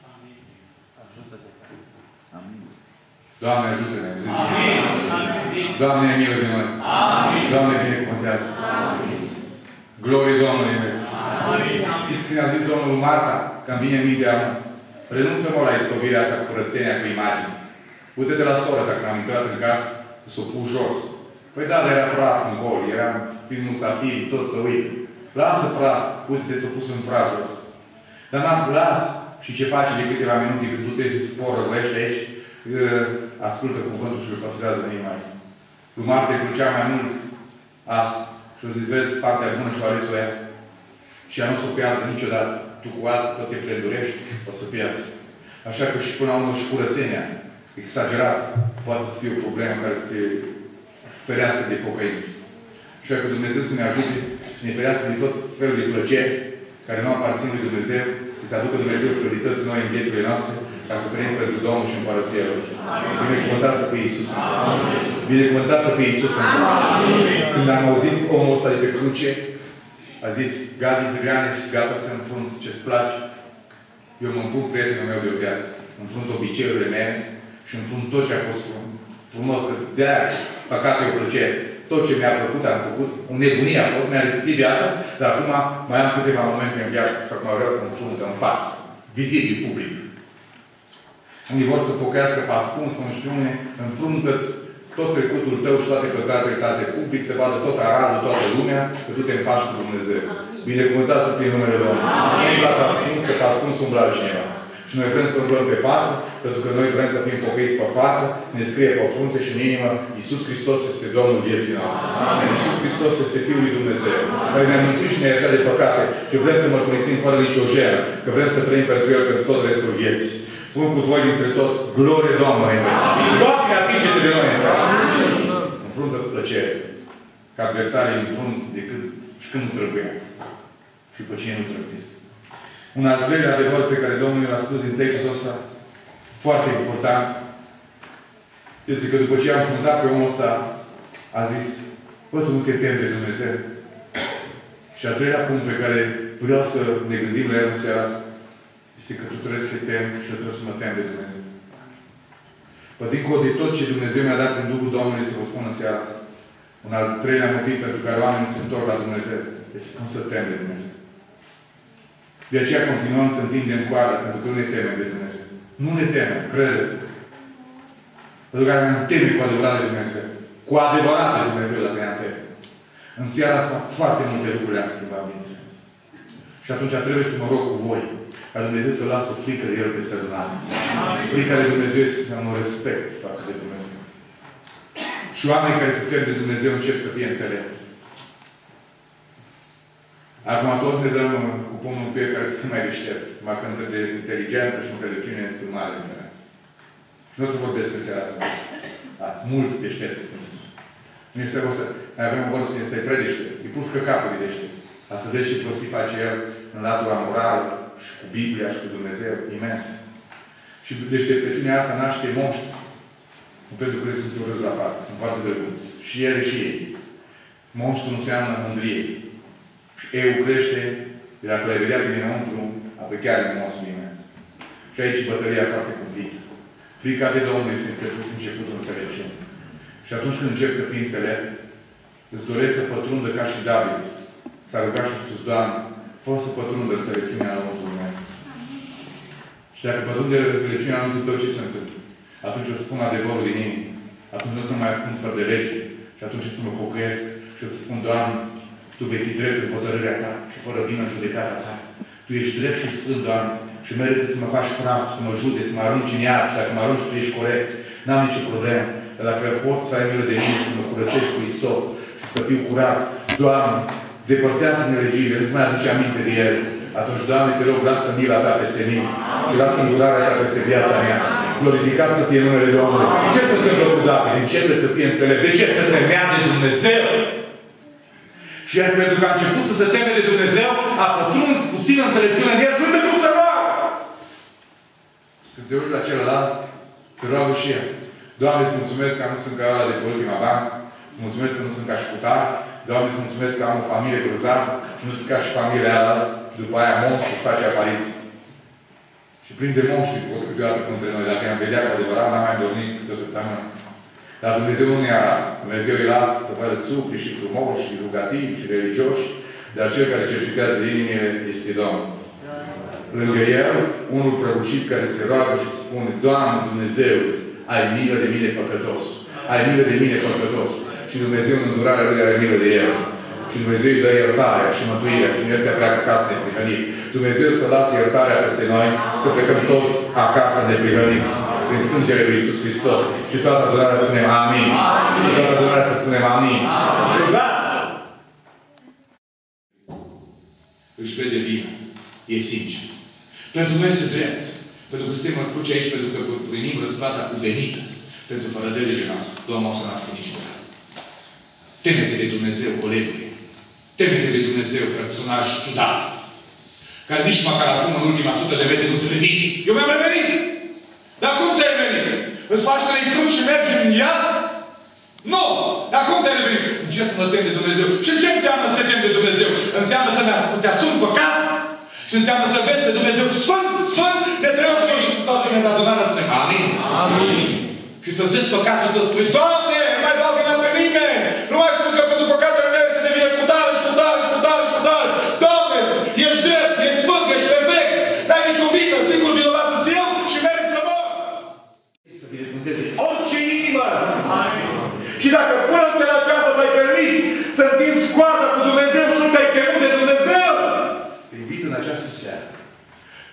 Doamne, ajută-ne! Doamne, ai milă de noi! Amin. Doamne, binecuvântează! Glorie Domnului meu! Știți când a zis Domnul Marta, când vine în minte acum, renunță-mă la istovirea asta cu curățenia, cu imagini. Uite-te la soră, dacă am intrat în casă, să o pus jos. Păi da, era praf în gol, era prin musafiri, tot să uit. Lasă praf, uite-te să o pus în praf jos. Dar n-am, las! Și ce face de câteva minute când tu te zici sporă, răvești aici, ascultă cuvântul și îl păstrează în inima ei. Lui Marta îi plăcea mai mult asta. Și o zis, vezi, partea bună și-o ales-o ea. Și ea nu s-o piardă niciodată. Tu cu asta tot te frândurești, o să pierzi. Așa că și până la urmă și curățenia, exagerat, poate să fie o problemă care să te ferească de pocăință. Așa că Dumnezeu să ne ajute, să ne ferească de tot felul de plăceri care nu aparțin lui Dumnezeu, și să aducă Dumnezeu priorități noi în viețile noastre, ca să trăim pentru Domnul și Împărăția Lui. Binecuvântat să fie Iisus. Binecuvântat să fie Iisus. Când am auzit omul ăsta de pe cruce, a zis, Gabi Ziriane și gata să înfrunți ce-ți place. Eu mă înfrunt prietenul meu de o viață. Înfrunt obiceiurile mele și înfrunt tot ce a fost frumos. Că de-aia păcatul e o plăcere. Tot ce mi-a plăcut am făcut. O nebunie a fost, mi-a risipit viața, dar acum mai am câteva momente în viață și acum vreau să mă înfrunt în față. Vizibil, public. Unii vor să pocăiască pe ascuns, nu știu unde, înfruntă-ți tot trecutul tău și toate păcatele tale public, se vadă tot Aradul, toată lumea, că tu te împași cu Dumnezeu. Binecuvântat să fie numele Domnului. Nu la pe ascuns, că pe ascuns umblă altcineva. Și noi vrem să-L luăm pe față, pentru că noi vrem să fim pocăiți pe față, ne scrie pe frunte și în inimă, Iisus Hristos este Domnul vieții noastre. Amin. Iisus Hristos este Fiul lui Dumnezeu. Noi ne-am mântuit și ne-a iertat de păcate și vrem să mărturisim fără nicio jenă, că vrem să trăim pentru El pentru tot restul vieții. Spun cu voi dintre toți, glorie Domnului în veci. Doamne, atinge-te de noi în seara. Înfruntă-ți plăcere. Că adversarii înfrunți decât și când nu trebuie. Și pe cine nu trebuie. Un al treilea adevăr pe care Domnul l-a spus din textul ăsta, foarte important, este că după ce a înfruntat pe omul ăsta, a zis, bă, tu nu te temi de Dumnezeu. Și al treilea punct pe care vreau să ne gândim la el în seara asta, este că tu trebuie să te temi și eu trebuie să mă tem de Dumnezeu. Pă, dincolo de tot ce Dumnezeu mi-a dat prin Duhul Domnului să vă spun în seara asta, un al treilea motiv pentru care oamenii se întorc la Dumnezeu este cum să tem de Dumnezeu. De aceea continuăm să întindem coada, pentru că nu ne temem de Dumnezeu. Nu ne temem, credeți. Pentru că ne-am teme cu adevărat de Dumnezeu. Cu adevărat de Dumnezeu, dacă ne-am teme. În seara asta foarte multe lucruri le-am schimbat din țara. Și atunci trebuie să mă rog cu voi, ca Dumnezeu să lasă o frică de El peste adunare. Frica de Dumnezeu este un respect față de Dumnezeu. Și oamenii care se tem de Dumnezeu încep să fie înțelepți. Acum toți ne dăm cu pumnul în piept care să fie mai deștepți. Numai că între de inteligență și înțelepciune este o mare diferență. Și nu o să vorbesc pe seara asta. Da, mulți deștepți sunt. Nu este o să... Noi avem un vorbă să prea deștept. E pus că capul de deștept. A să vezi ce prostii face el în latura morală și cu Biblia și cu Dumnezeu. Imens. Și deșteptăciunea asta naște monștri. Nu pentru că sunt urâți la față. Sunt foarte drăguți. Și ele și ei. Monștru înseamnă mândrie. Și eu crește, de dacă le vedea pe dinăuntru, apoi chiar e un monstru imens. Și aici bătălia foarte cumplită. Frica de Domnul este începutul înțelepciunii. Și atunci când încerci să fii înțelept, îți dorești să pătrundă ca și David. S-a rugat și a spus, Doamne, fă să pătrundă înțelepciunea înăuntru meu. Și dacă pătrunde înțelepciunea înăuntru tău, ce se întâmplă? Atunci o spun adevărul din inimă. Atunci nu o să mai spun fără de lege. Și atunci o să mă pocăiesc și o să spun, Doamne, Tu vei fi drept în hotărârea Ta și fără vină în judecata Ta. Tu ești drept și sfânt, Doamne, și merită să mă faci praf, să mă jude, să mă arunci în iad. Și dacă mă arunci, Tu ești corect. N-am nicio problemă. Dar dacă poți să ai milă de mine, să mă curățești cu isop, să fiu curat, Doamne, depărtează nelegile, nu-ți mai aduce aminte de ele. Atunci, Doamne, te rog, lasă mila Ta peste mine și lasă îndurarea Ta peste viața mea. Glorificat să fie numele Domnului. Ce se întâmplă cu David? Începe să fie înțelept. De ce se temea de Dumnezeu? Și iar pentru că a început să se teme de Dumnezeu, a pătruns puțină înțelepciune în el și uite cum se roagă. Când te uiți la celălalt, se roagă și el. Doamne, îți mulțumesc că nu sunt ca ăla de pe ultima bancă. Îți mulțumesc că nu sunt ca și putar. Doamne, îți mulțumesc că am o familie cruzată și nu sunt ca și familia aia. După aia monstru face apariții. Și prinde monștri câteodată între noi. Dacă i-am vedea cu adevărat, n-am mai dormit câte o săptămână. Dar Dumnezeu nu ne arată. Dumnezeu îi lasă să fără supli și frumoși și rugativi și religioși. Dar cel care cercetează inimile este Domnul. Lângă el, unul prăbușit care se roagă și spune, Doamne Dumnezeu, ai milă de mine păcătos. Ai milă de mine păcătos. Și Dumnezeu în îndurarea Lui are milă de el. Și Dumnezeu îi dă iertarea și mântuirea. Și nu este pleacă acasă neprihănit. Dumnezeu să lasă iertarea peste noi, să plecăm toți acasă neprihăniți. Prin sângele lui Iisus Hristos. Și toată adorarea să spunem Amin. Amin. Și toată adorarea să spunem Amin. Amin. Și da! Își vede vină. E sincer. Pentru noi este drept. Pentru că suntem în cruce aici, pentru că primim răsplata cuvenită. Pentru fără de legea noastră. Doamne, o să n-a făcut niciodată. Teme-te de Dumnezeu, colegule. Teme-te de Dumnezeu, personaj ciudat. Care nici măcar acum, în ultima sută de metri, nu-ți revine. Eu mi-am revenit. Dar cum ți-ai revenit? Îți faci trei cruci și mergi în ea? Nu! Dar cum ți-ai revenit? Încerc să mă tem de Dumnezeu. Și ce înseamnă să te tem de Dumnezeu? Înseamnă să, să te asumi păcat. Și înseamnă să vezi pe Dumnezeu Sfânt, Sfânt, de trei ori și toată lumea de adunare să spunem Amin. Amin. Și să-ți vezi păcatul, să spui, Doamne, nu mai dau vina pe nimeni. Nu mai spun că pentru păcatele mele se devine cu tare și cu tare și cu tare și cu tare. Doamne, ești drept, ești sfânt, ești perfect. N-ai nicio vină, singur vinovat sunt eu și merit să mor. Să binecuvânteze orice inimă. Amin. Și dacă până în seara aceasta ți-ai permis să întinzi coada cu Dumnezeu și nu te-ai chemut de Dumnezeu, te invit în această seară.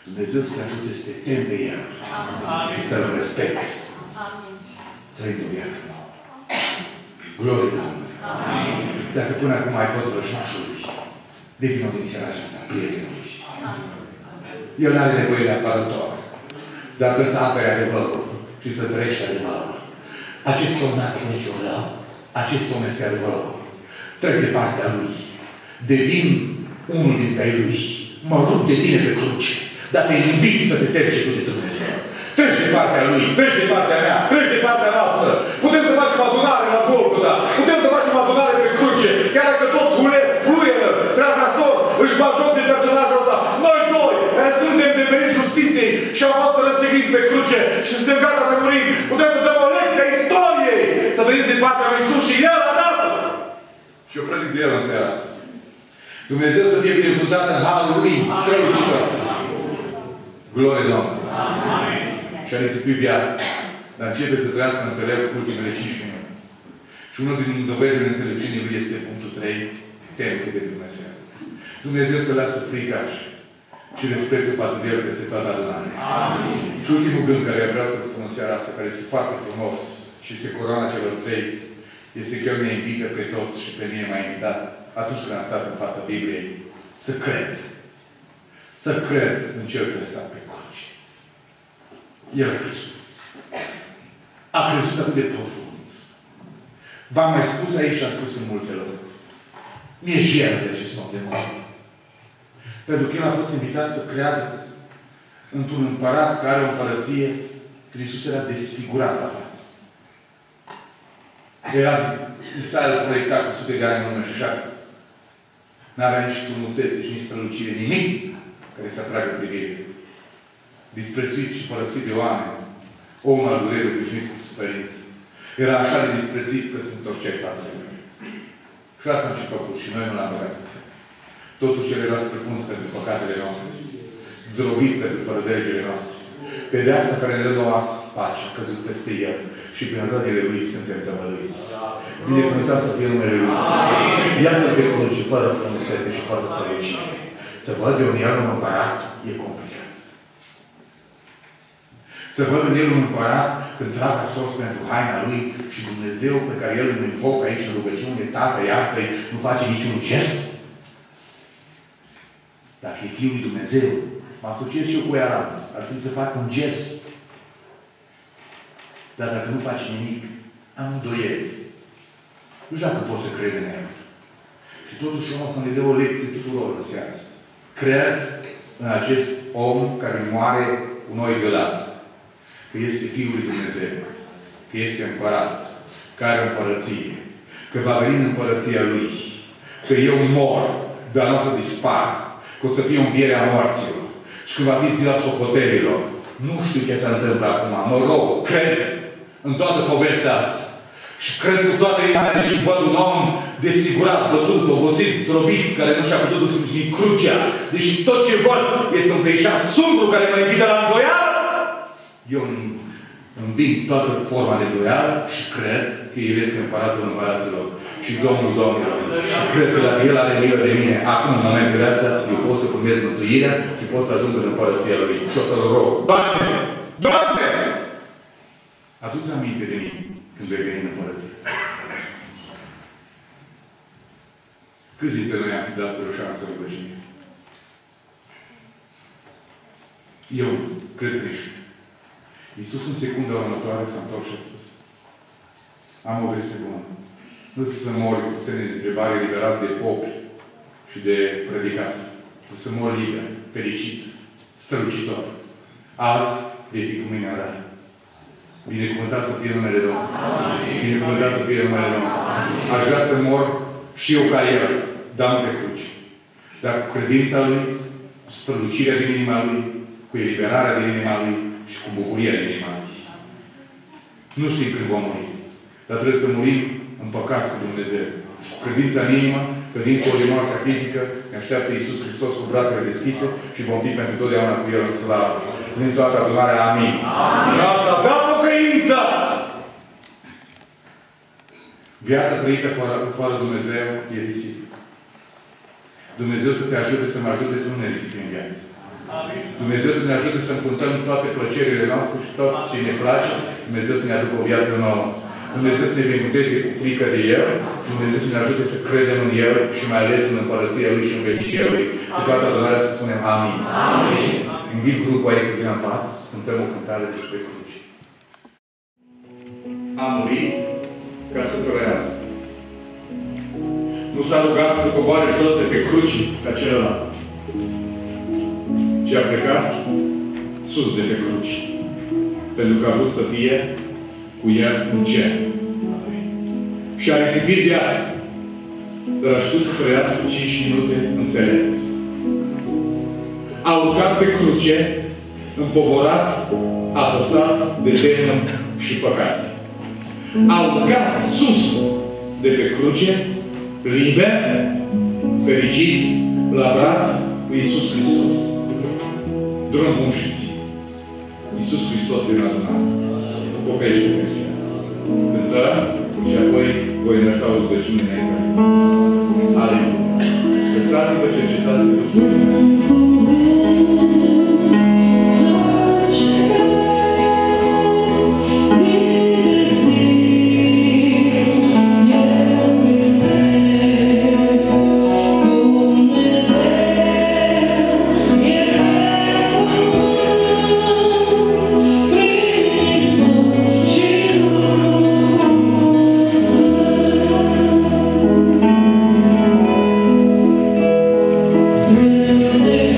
Dumnezeu să te ajute să te temi de El și să-L respecti. Trăind o viață nouă. Glorie Domnului. Dacă până acum ai fost vrăjmașul lui, devină din seara aceasta prietenul lui. El nu are nevoie de apărător, dar trebuie să apere adevărul și să trăiești adevărul. Acest om n-a făcut niciun rău. Acest om este adevărul. Trec de partea lui. Devin unul dintre ei lui. Mă rup de tine pe cruce. Dar te invit să te temi și tu de Dumnezeu. Treci de partea lui, treci de partea mea, treci de partea noastră. Putem să facem adunare la Golgota. Putem să facem adunare pe cruce. Chiar dacă toți huleți, fluieră, trag la sor, își bat joc de personajul ăsta. Noi doi, care suntem deveniți justiției și am fost să răstigniți pe cruce și suntem gata să murim. Putem să dăm o lecție a istoriei. Să venim de partea lui Iisus și El a dat. Și eu predic de El în seara asta. Dumnezeu să fie binecuvântat în harul lui strălucitor. Glorie Domnului. Amin. Și a risipi viața. Dar începe să trăiască înțelept ultimele cinci minute. Și unul din dovedele înțelepciunii lui este punctul trei. Teme-te de Dumnezeu. Dumnezeu să lasă frica și respectul față de El peste toată adunarea. Amin. Și ultimul gând care vreau să spun în seara asta, care este foarte frumos și este coroana celor trei, este că El ne invită pe toți și pe mine m-a invitat atunci când am stat în fața Bibliei să cred. Să cred în Cel care stă pe cruce. El a crezut. A crezut atât de profund. V-am mai spus aici și am spus în multe locuri. Mi-e jenă de acest om de mult. Pentru că el a fost invitat să creadă într-un împărat care are o împărăție când Iisus era desfigurat la față. Era Israel proiectat cu sute de ani în urmă și așa. N-avea nici frumusețe și nici strălucire, nimic care să atragă privire. Disprețuit și părăsit de oameni, omul al durerii obișnuit cu suferință. Era așa de disprețuit că se întorcea față de noi. Și asta am ce făcut și noi nu l-am băgat în seamă. Totuși el era străpuns pentru păcatele noastre, zdrobit pentru fără de legile noastre. Pedeapsa care ne dă nouă astăzi pace a căzut peste el și prin rădile lui suntem tămăluiți. Binecuvântat să fie numele lui. Iată-l pe cruce, fără frumusețe și fără strălucire. Să văd eu în el un împărat e complicat. Să văd în el un împărat când trag la sos pentru haina lui și Dumnezeu pe care el îl invocă aici în rugăciune, Tată, iartă-i, nu face niciun gest. Dacă e Fiul lui Dumnezeu, mă asociez și eu cu eranți. Ar trebui să fac un gest. Dar dacă nu faci nimic, am îndoieli. Nu știu dacă pot să cred în el. Și totuși omul să ne dea o lecție tuturor în seara asta. Cred în acest om care moare cu noi deodată. Că este Fiul lui Dumnezeu. Că este împărat. Că are împărăție. Că va veni în împărăția Lui. Că eu mor, dar nu o să dispar. Că o să fie învierea morților. Și când va fi ziua socotelilor. Nu știu ce se întâmplă acum. Mă rog, cred în toată povestea asta. Și cred cu toată inima și văd un om desigurat, bătut, obosit, zdrobit, care nu și-a putut să-și crucea. Deci tot ce văd este un peșat sumbru care mă invită la îndoială. Eu înving toată forma de îndoială și cred că El este împăratul împăraților și Domnul Domnilor. Și cred că dacă El are milă de mine, acum, în momentele astea, eu pot să primez mântuirea și pot să ajung în împărăția Lui. Și o să-L rog. Doamne! Doamne! Adu-ți aminte de mine când vei veni în împărăție. Câți dintre noi am fi dat vreo șansă rugăciune? Eu cred că nici. Iisus în secunda următoare s-a întors și a spus: am o veste bună. Nu să mori cu semne de întrebare liberat de popi și de predicatori. Tu să mori liber, fericit, strălucitor. Azi vei fi cu mine în rai. Binecuvântat să fie numele Domnului. Binecuvântat să fie numele Domnului. Aș vrea să mor și eu ca El, dar nu pe cruce. Dar cu credința Lui, cu strălucirea din inima Lui, cu eliberarea din inima Lui și cu bucuria din inima Lui. Nu știm când vom muri. Dar trebuie să murim împăcați cu Dumnezeu. Și cu credința în inimă, că dincolo de moartea fizică, ne așteaptă Iisus Hristos cu brațele deschise și vom fi pentru totdeauna cu El în slavă. Din toată adunarea, amin. Vreau să dau pocăință! Viața trăită fără, fără Dumnezeu e risipă. Dumnezeu să te ajute, să mă ajute să nu ne risipim viața. Dumnezeu să ne ajute să înfruntăm toate plăcerile noastre și tot ce ne place. Dumnezeu să ne aducă o viață nouă. Dumnezeu să ne binecuvânteze cu frică de El. Dumnezeu să ne ajute să credem în El și mai ales în împărăția Lui și în veșnicia Lui. Cu toată adorarea să spunem Amin. Amin. Invit grupul aici să vină în față, să cântăm o cântare despre cruce. A murit ca să trăiască. Nu s-a rugat să coboare jos de pe cruci ca celălalt, ci a plecat sus de pe cruci, pentru că a vrut să fie cu El în cer. Și a risipit viața, dar a știut să trăiască cinci minute înțelept. A urcat pe cruce, împovorat, apăsat de demon și păcat. A urcat sus de pe cruce, liber, fericit, la braț cu Iisus Hristos. Drum bun și ție. Iisus Hristos e la adunare. Pocăiește-te în seara. Cântăm și apoi voi înălța o rugăciune înainte de Dumnezeu. Aleluia. Lăsați-vă, cercetați-vă. Thank you.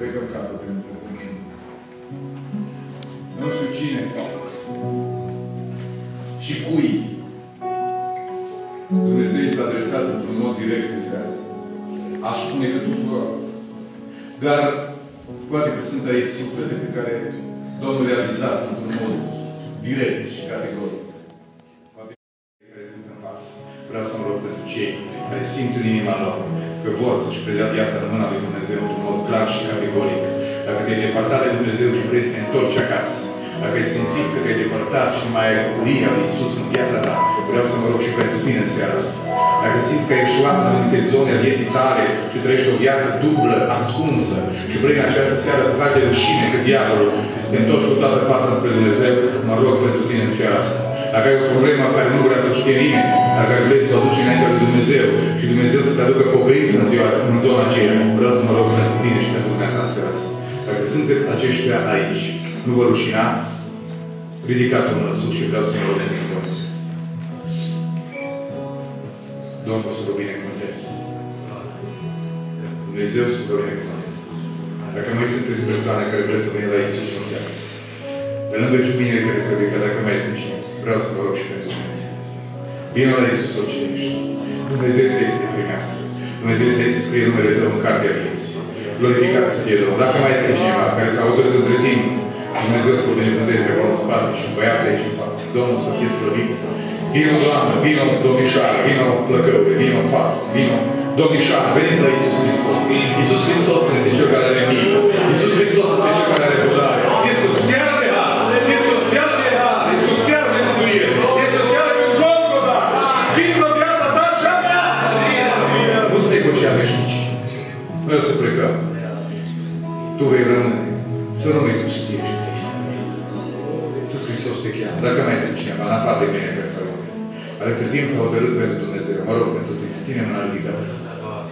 plecăm capătul în prezența. Nu știu cine și cui Dumnezeu i s-a adresat într-un mod direct în seara asta. Aș spune că tuturor. Dar poate că sunt aici suflete pe care Domnul le-a vizat într-un mod direct și categoric. Poate care sunt în față. Vreau să mă rog pentru cei care simt în inima lor că vor să-și predea viața în mâna lui Dumnezeu într-un mod clar și categoric. Dacă te-ai depărtat de Dumnezeu și vrei să te întorci acasă, dacă ai simțit că te-ai depărtat și mai ai bucuria lui Iisus în viața ta, vreau să mă rog și pentru tine în seara asta. Dacă simți că ai ieșuat în anumite zone a vieții tale și trăiești o viață dublă, ascunsă și vrei în această seară să faci de rușine că diavolul să te întorci cu toată fața spre Dumnezeu, mă rog pentru tine în seara asta. Dacă ai o problemă care nu vrea să știe nimeni, dacă vrei să o aduci înaintea lui Dumnezeu și Dumnezeu să te aducă pocăință în, ziua, în zona aceea, vreau să mă rog pentru tine și pentru dumneata în seara asta. Dacă sunteți aceștia aici, nu vă rușinați, ridicați o mână sus și vreau să mă rog pentru voi în seara asta. Domnul să vă binecuvânteze. Dumnezeu să vă binecuvânteze. Dacă mai sunteți persoane care vreți să veniți la Iisus în seara asta, pe lângă cine care să ridică, dacă mai este cine, vreau să vă rog și pentru tine în seara asta. Vino la Iisus oricine ești. Dumnezeu să este primească. Dumnezeu să este scrie numele Tău în cartea vieții. Glorificat să fie Domnul. Dacă mai este cineva care s-a hotărât între timp, Dumnezeu să vă binecuvânteze acolo în spate și băiatul aici în față. Domnul să fie slăvit. Vino, Doamnă, vino, domnișoară, vino, flăcăule, vino, fată, vino, domnișoară, veniți la Iisus Hristos. Iisus Hristos este Cel care are milă. Iisus Hristos este Cel care are răbdare. Este o seară de har. Este o seară de har. Este o seară de mântuire. Este o seară de Golgota. Schimbă viața ta și a mea. Nu-ți negocia veșnici. Noi o să plecăm. Tu vei rămâne. Să rămâi cu știe și trist. Iisus Hristos te cheamă. Dacă mai este cineva, în afară de mine care să rămâne. Are între timp s-a hotărât pentru Dumnezeu. Mă rog pentru tine. Ține mâna ridicată sus.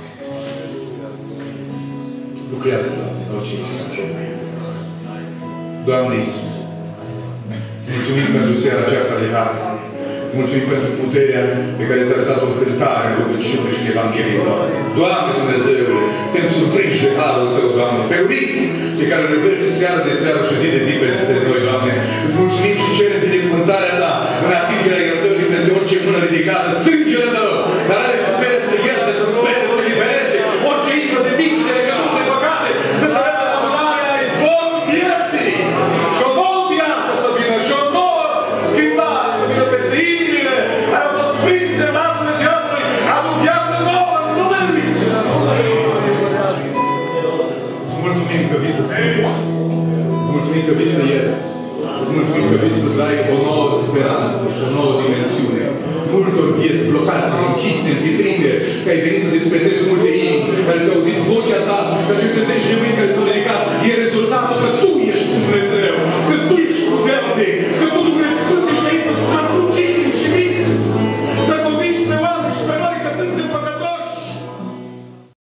Lucrează, Doamne, în orice inimă. Doamne Iisus, îți mulțumim pentru seara aceasta de har. Îți mulțumim pentru puterea pe care ți-a arătat-o în cântare, în rugăciune și în Evanghelie, Doamne. Doamne Dumnezeule, suntem surprinși de harul Tău, Doamne. Feriți pe care îl vezi seară de seară și zi de zi peste noi, Doamne. Îți mulțumim și cerem binecuvântarea Ta în atingerea iertării peste orice mână ridicată. Sângele Tău, dar are putere să ierte, să spere, să libereze orice inimă de victime, de legături, de păcate, să se arate mădunarea izvorul vieții. Și o nouă viață să vină, și o nouă schimbare să vină peste inimile care au fost prinse în lațurile diavolului. Adu viață nouă în numele Lui Iisus. Îți mulțumim că vii să schimbi. Îți mulțumim că vii să ierți. Îți mulțumim că vii să dai o nouă speranță și o nouă dimensiune. Multor vieți blocate, închise, împitrinde, că ai venit să despetrezi multe inimi, care ți-au auzit vocea Ta, că aceste zeci de mâini care